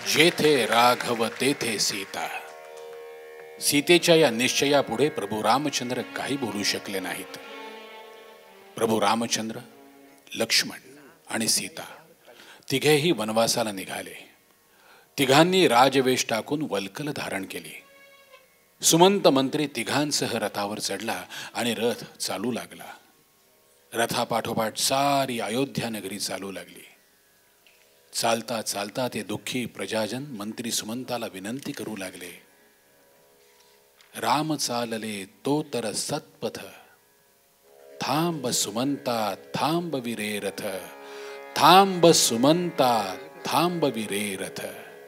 [SPEAKER 1] जेथे राघव तेथे सीता. सीतेच्या या निश्चयापुढे प्रभू रामचंद्र काही बोलू शकले नाहीत. प्रभू रामचंद्र, लक्ष्मण आणि सीता तिघेही वनवासाला निघाले. तिघांनी राजवेश टाकून वल्कल धारण केली. सुमंत मंत्री तिघांसह रथावर चढला आणि रथ चालू लागला. रथापाठोपाठ सारी अयोध्या नगरी चालू लागली. चालता चालता ते दुःखी प्रजाजन मंत्री सुमंताला विनंती करू लागले, राम चालले तो तर सत्पथ, थांब सुमंता थांबवी रे रथ, थांब सुमंता थांबवी रे रथ.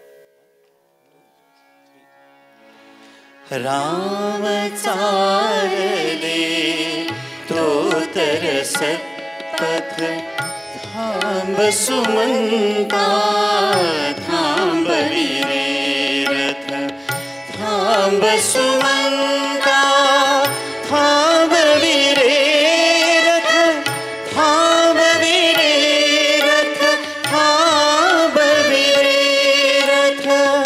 [SPEAKER 2] राम चालले तो तर सत्पथ, थांब सुमंता थांबवी रे रथ, थांब सुमंता थांबवी रे रथ, थांबवी रे रथ, थांबवी रे रथ.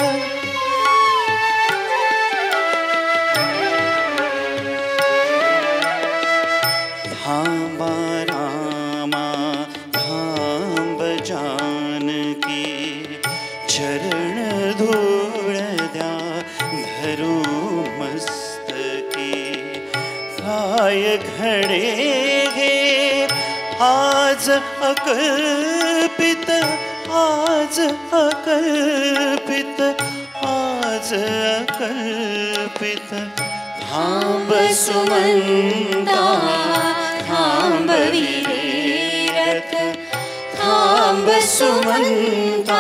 [SPEAKER 2] थांबा रामा थांब जानकी, चरण धूळ द्या धरू मस्तकी. काय घडे गे आज अकल्पित, आज अकल्पित, आज अकल्पित. थांब सुमंता थांबवी रे रथ, थांब सुमंता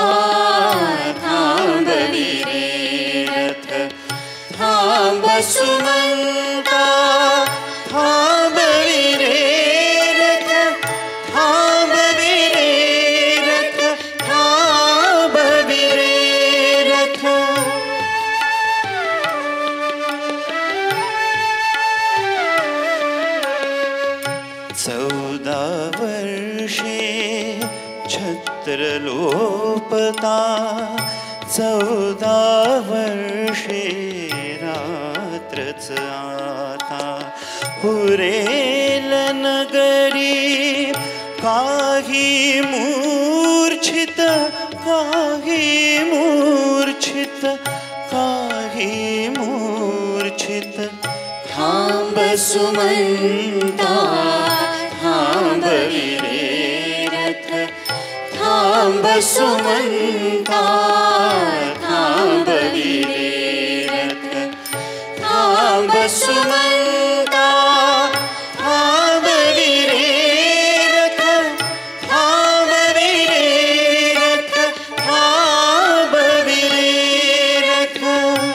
[SPEAKER 2] थांबवी रे रथ, थांब सुमंता थांबवी रे रथ, थांबवी रे रथ, थांबवी रे रथ. चौदा वर्षे छत्र लोपता, चौदा वर्षे रात्रच आता. पुरेल नगरी काही मूर्छित, काही मूर्छित, काही मूर्छित. थांब सुमंता थांबवी रे रथ, थांब सुमंता थांबवी रे रथ, थांब सुमंता थांबवी रे रथ, थांबवी रे रथ, थांबवी रे रथ.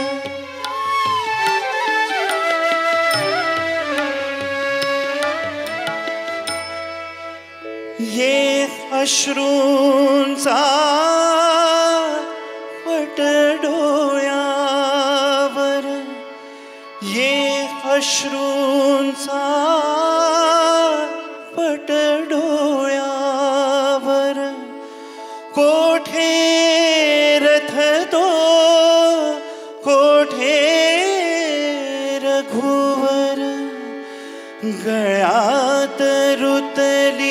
[SPEAKER 2] ये अश्रूंचा पट डोळ्यावर, ये अश्रूंचा पट डोळ्यावर. कोठे रथ तो कोठे रघुवर, गळ्यात रुतली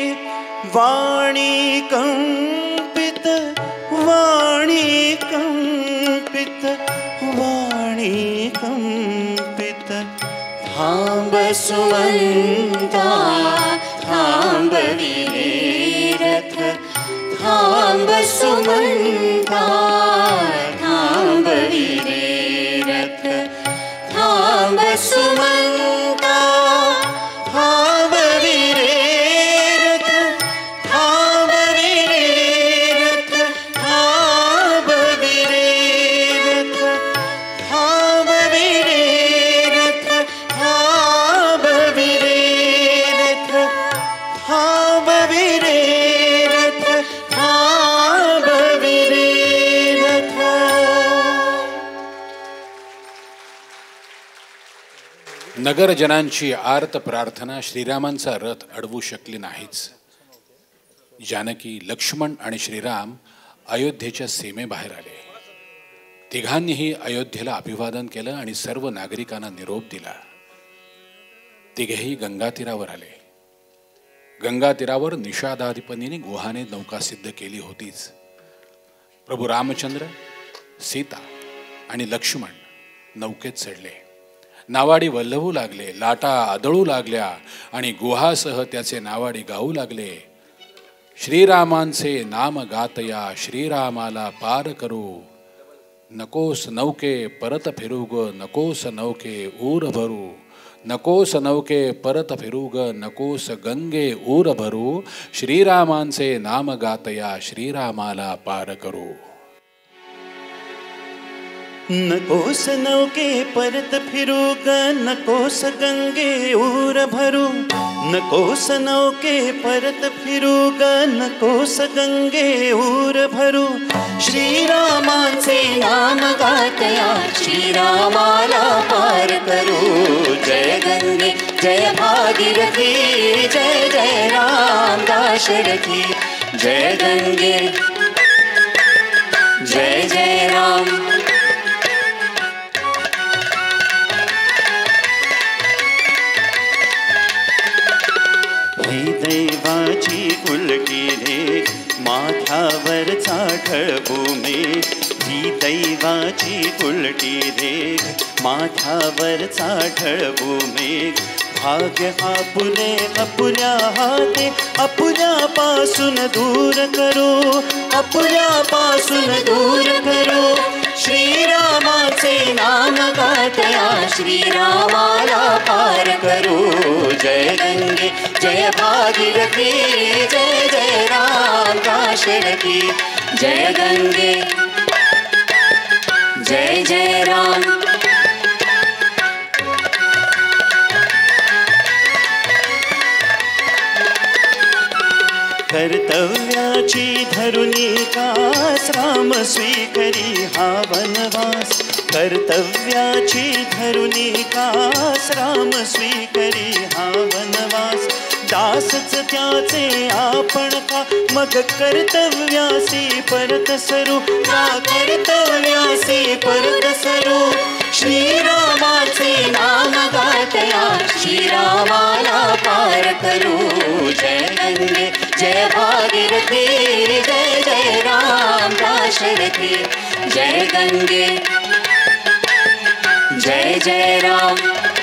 [SPEAKER 2] वाणी कंपित, वाणी कंपित, वाणी कंपित. थांब सुमंता थांबवी रे रथ, थांब सुमंता थांबवी रे रथ, थांब सुमंता थांबवी रे रथ, थांबवी रे रथ, थांबवी रे रथ, थांबवी रे रथ, थांबवी रे रथ, थांबवी रे रथ, थांबवी रे रथ.
[SPEAKER 1] नगरजनांची आर्त प्रार्थना श्रीरामांचा रथ अडवू शकली नाहीच. जानकी, लक्ष्मण आणि श्रीराम अयोध्येच्या सीमेबाहेर आले. तिघांनीही अयोध्येला अभिवादन केलं आणि सर्व नागरिकांना निरोप दिला. तिघेही गंगा तीरावर आले. गंगा तीरावर निषादाधिपतीने गुहाने नौका सिद्ध केली होतीच. प्रभू रामचंद्र, सीता आणि लक्ष्मण नौकेत चढले. नावाडी वल्लवू लागले, लाटा आदळू लागल्या आणि गुहासह त्याचे नावाडी गाऊ लागले. श्रीरामांचे नाम गातया, श्रीरामाला पार करू, नकोस नौके परत फिरू ग, नकोस नौके ऊर भरू, नकोस नौके परत फिरू ग, नकोस गंगे ऊर भरू, श्रीरामांचे नाम गातया, श्रीरामाला पार करू.
[SPEAKER 2] नकोस नौके परत फिरू ग, नकोस गंगे ऊर भरू, नकोस नौके परत फिरू ग, नकोस गंगे ऊर भरू,
[SPEAKER 4] श्रीरामांचे नाम गातया, श्रीरामाला पार करू. जय गंगे जय भागीरथी, जय जय राम दाशरथी. जय गंगे जय जय राम.
[SPEAKER 2] ही दैवाची उलटी रे माथ्यावरचा ढळभूमी, ही दैवाची उलटी रे माथ्यावरचा ढळभूमी. भाग्य आपुले आपुल्या हाते, आपुल्यापासून दूर करू, आपुल्यापासून दूर करू.
[SPEAKER 4] श्रीरामाचे नाम गातया, श्रीरामाला पार करू. जय गंगे जय भागीरथी, जय जय राम दाशरथी. जय गंगे जय जय राम.
[SPEAKER 2] कर्तव्याची धरुनी कास, राम स्वीकरी हा वनवास. कर्तव्याची धरुनी कास, राम स्वीकरी हा वनवास. दासच त्याचे आपण का, मग कर्तव्यासी परत सरू, का कर्तव्यासी परत सरू.
[SPEAKER 4] श्रीरामाचे नाम गातया, श्रीरामाला पार करू. जय गंगे जय भागीरथी, जय जय राम दाशरथी. जय गंगे जय जय राम.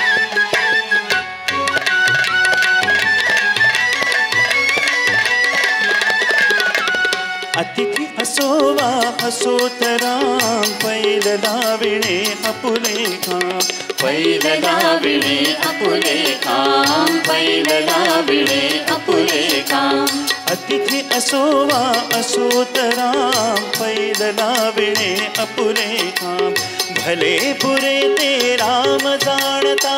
[SPEAKER 2] अतिथी असोवा असोत राम, पैल लाविणे आपुले काम.
[SPEAKER 4] पैल लाविणे आपुले काम, पैल लाविणे आपुले काम.
[SPEAKER 2] अतिथी असोवा असोत राम, पैल लाविणे आपुले काम. भले बुरे ते राम जाणता,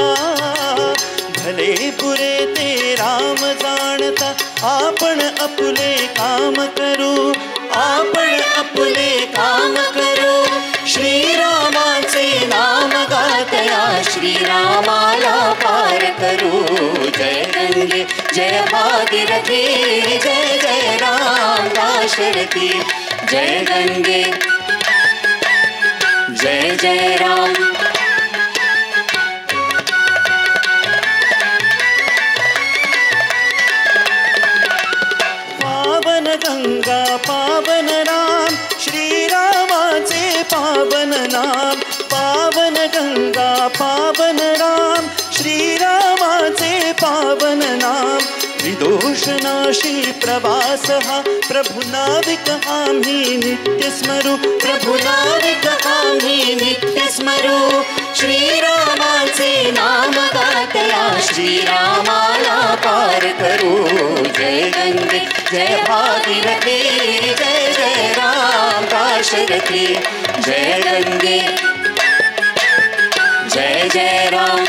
[SPEAKER 2] भले बुरे ते राम जाणता. आपण आपुले काम करू, आपण आपुले काम करू.
[SPEAKER 4] श्रीरामाचे नाम गातया, श्रीरामाला पार करू. जय गंगे जय भागीरथी, जय जय राम दाशरथी. जय गंगे जय जय राम.
[SPEAKER 2] पावन गंगा पावन राम, श्रीरामाचे पावन नाम. पावन गंगा पावन राम, श्रीरामाचे पावन नाम. विदोषनाशी प्रवास हा, प्रभुनाविक आम्ही नित्य स्मरू,
[SPEAKER 4] प्रभुनाविक आम्ही नित्य स्मरू. श्रीरामाचे नाम गातया, श्रीरामाला पार करू. जय गंगे जय भागीरथी, जय जय राम दाशरथी. जय गंगे जय जय राम.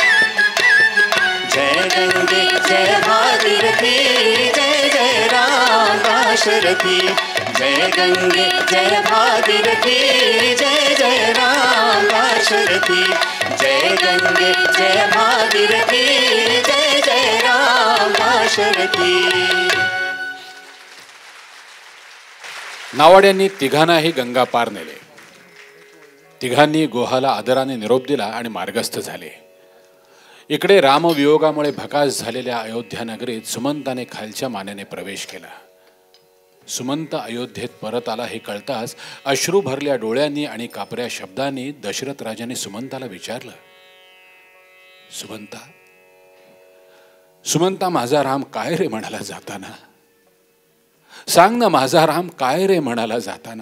[SPEAKER 4] जय गंगे जय भागीरथी, जय जय राम दाशरथी. जय गंगे जय भागीरथी, जय जय राम दाशरथी. जय गंगे जय भागीरथी, जय जय राम दाशरथी.
[SPEAKER 1] नावाड्यांनी तिघांनाही गंगा पार नेले. तिघांनी गोहाला आदराने निरोप दिला आणि मार्गस्थ झाले. इकडे रामवियोगामुळे भकास झालेल्या अयोध्या नगरीत सुमंताने खालच्या मानेने प्रवेश केला. सुमंत अयोध्येत परत आला हे कळताच अश्रू भरल्या डोळ्यांनी आणि कापऱ्या शब्दांनी दशरथ राजाने सुमंताला विचारलं, सुमंता सुमंता माझा राम काय रे म्हणाला जाताना? सांग ना माझा राम काय रे म्हणाला जाताना?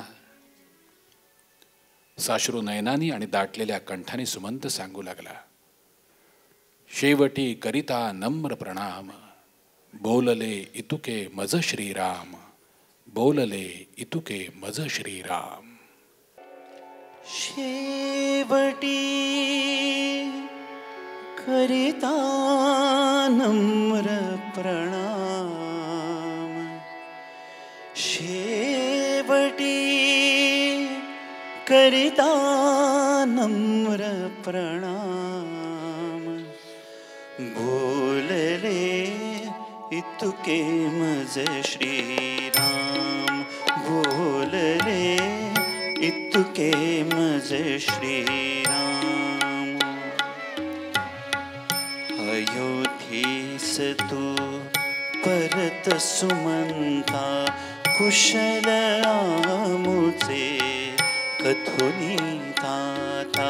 [SPEAKER 1] साश्रू नयनानी आणि दाटलेल्या कंठाने सुमंत सांगू लागला, शेवटी करिता नम्र प्रणाम, बोलले इतुके मज श्रीराम, बोलले इतुके मज श्रीराम.
[SPEAKER 2] शेवटी करिता नम्र प्रणाम, शेवटी करिता नम्र प्रणाम, बोलले इतुके मज श्रीराम, बोलले इतुके मज श्रीराम. अयोध्येस तू परत सुमंता, कुशल आमुचे कथुनी ताता,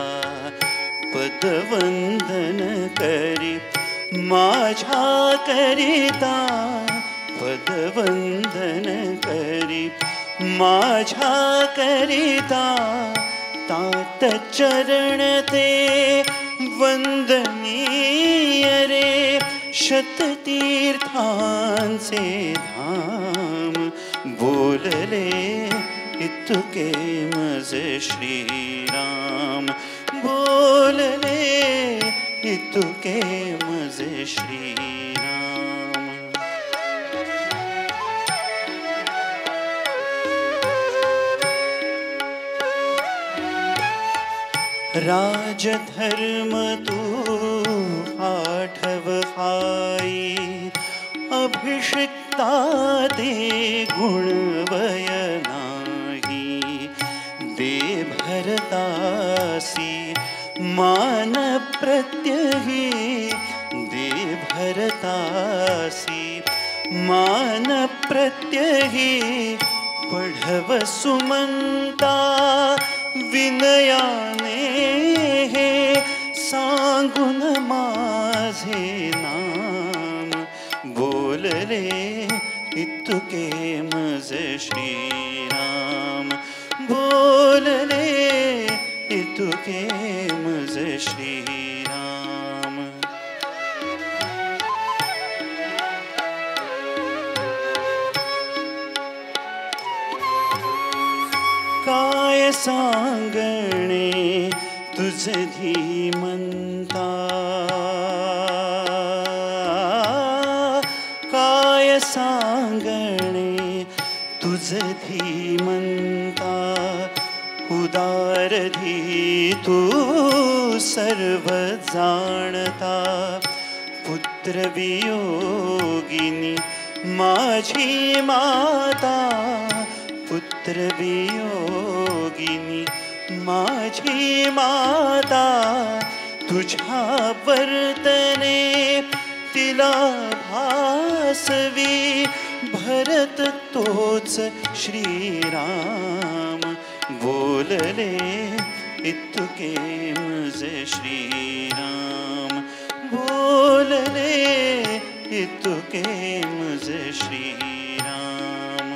[SPEAKER 2] पदवंदन करी माझ्या करिता, पदवंदन करी माझ्या करिता, तात चरण ते वंदनीय रे, शततीर्थांचे धाम, बोलले इतुके मज श्रीराम, बोलले इतुके मज श्रीराम. राजधर्म तू आठव हाई, अभिषिक्ता दे गुणवय नाही, दे भरतासी मान प्रत्यही, दे भरतासी मान प्रत्यही, पढव सुमंता विनयाने हे, सांगून माझे नाम, बोलले इतुके मज श्रीराम, बोलले इतुके मज श्रीराम. काय सांगणे तुझ धीमंता, काय सांगणे तुझ धीमंता, उदारधी तू सर्व जाणता, पुत्र वियोगिनी माझी माता, पुत्र वियोगिनी माझी माता, तुझ्या वर्तने तिला भासवी, भरत तोच श्रीराम, बोलले इतुके मज श्रीराम, बोलले इतुके मज श्रीराम.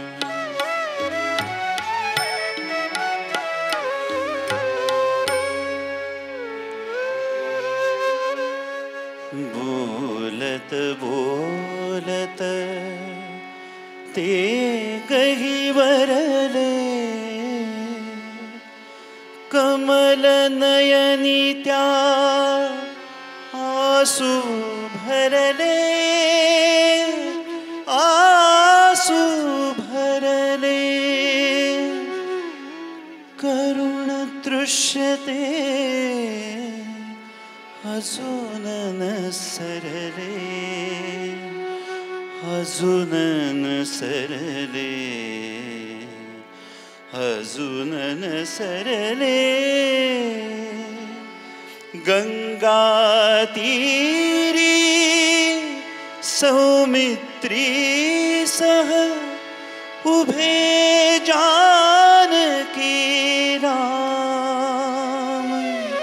[SPEAKER 2] बोलत बोलत ते गहिवरले, कमल नयनी त्या आसू भरले, आसू भरले, करुण दृश्यते अजून न सरले, अजून न सरले, अजून न सरले गंगा तीरी सौमित्री सह उभे जानकी राम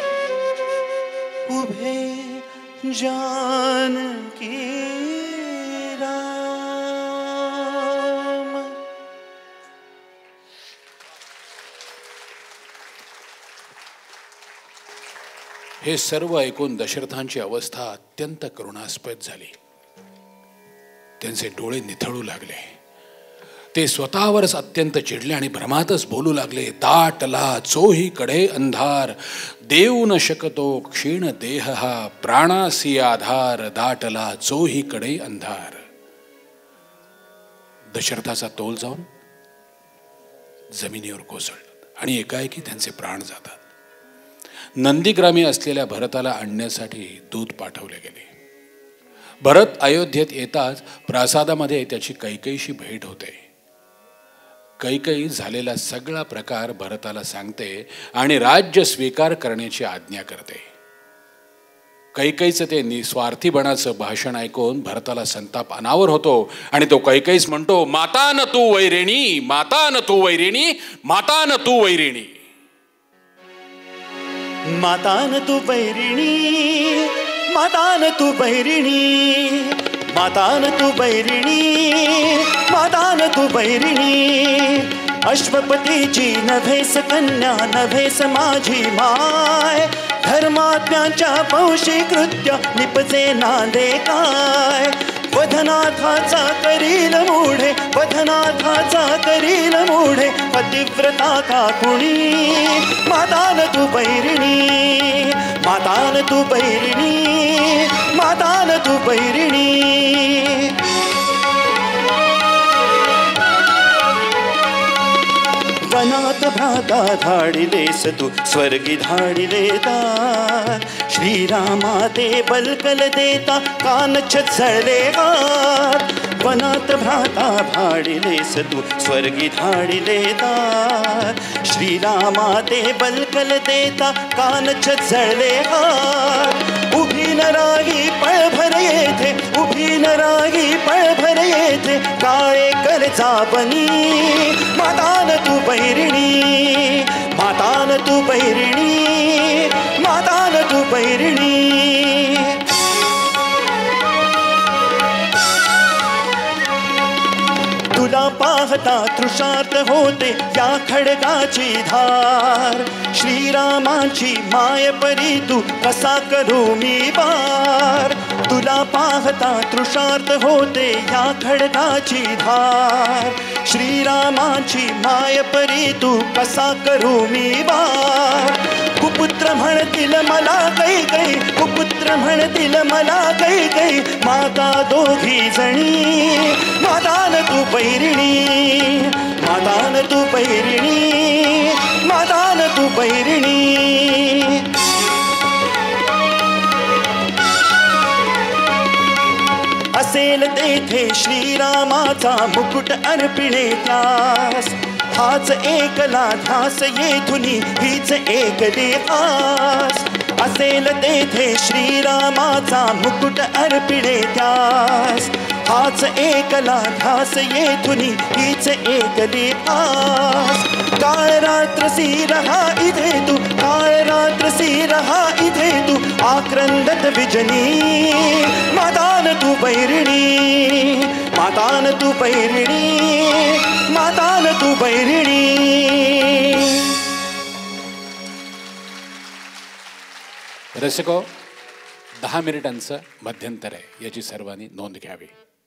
[SPEAKER 2] उभे जानकी राम।
[SPEAKER 1] हे सर्व ऐकून दशरथांची अवस्था अत्यंत करुणास्पद झाली. त्यांचे डोळे निथळू लागले. ते स्वतःवरच अत्यंत चिडले आणि भ्रमातच बोलू लागले. दाटला चोहीकडे अंधार, देऊ न शकतो क्षीण देह हा, प्राणासी आधार, दाटला चोहीकडे अंधार. दशरथाचा तोल जाऊन जमिनीवर कोसळला आणि एकाएकी त्यांचे प्राण जातात. नंदीग्रामी असलेल्या भरताला आणण्यासाठी दूत पाठवले गेले. भरत अयोध्येत येताच प्रासादामध्ये त्याची कैकेयीशी भेट होते. कैकेयी झालेला सगळा प्रकार भरताला सांगते आणि राज्य स्वीकार करण्याची आज्ञा करते. कैकेयीचं ते निस्वार्थीपणाचं भाषण ऐकून भरताला संताप अनावर होतो आणि तो कैकेयीस म्हणतो, माता न तू वैरिणी, माता न तू वैरिणी, माता न तू वैरिणी.
[SPEAKER 2] मातान तू बैरिणी, मातान तू बैरिणी, मातान तू बैरिणी, मातान तू बैरिणी. अश्वपतीची नभेस कन्या, नभेस माझी माय, धर्मात्म्याच्या पौशी कृत्य निपजे नांदे काय. वधनाथाचा करील मूढे, वधनाथाचा करील मूढे, पतिव्रता का कुणी. मातान तू बैरिणी, मातान तू बैरिणी, मातान तू बैरिणी. वनात भ्राता धाडिलेस तू, स्वर्गी धाडिले दार. श्रीरामा ते बलकल देता, कान छळले हार. वनात भ्राता धाडिलेस तू, स्वर्गी धाडिले दार. श्रीरामा ते बलकल देता, कान छळले हार. उभी न राही पळभर येथे, उभी न राही पळभर येथे, काळे करचा बनी. मातान तू बैरिणी, मातान तू बैरिणी, मातान तू बैरिणी. तुला पाहता तृषार्त होते या खडगाची धार. श्रीरामाची माय परी तू कसा करू मी पार. तुला पाहता तृषार्त होते या खडगाची धार. श्रीरामाची माय परी तू कसा करू मी पार. कुपुत्र म्हणतील मला कैकेयी, कुपुत्र म्हणतील मला कैकेयी, माता दोघी जणी. मातान तू बैरिणी, मातान तू बैरिणी, मातान तू बैरिणी. असेल तेथे श्रीरामाचा मुकुट अर्पिणे त्यास. हाच एकला ध्यास येथुनी हीच एकली आस. असेल तेथे श्रीरामाचा मुकुट अर्पिणे त्यास. हाच एकला ध्यास येथुनी हीच एकली आस. काळ रात्र सी रहा इथे तू, काळ रात्र सी रहा इथे तू, आक्रंदत विजनी. मातान तू बैरिणी, मातान तू बैरिणी, मातान तू बैरिणी.
[SPEAKER 1] रसिको, दहा मिनिटांचं मध्यंतर आहे, याची सर्वांनी नोंद घ्यावी.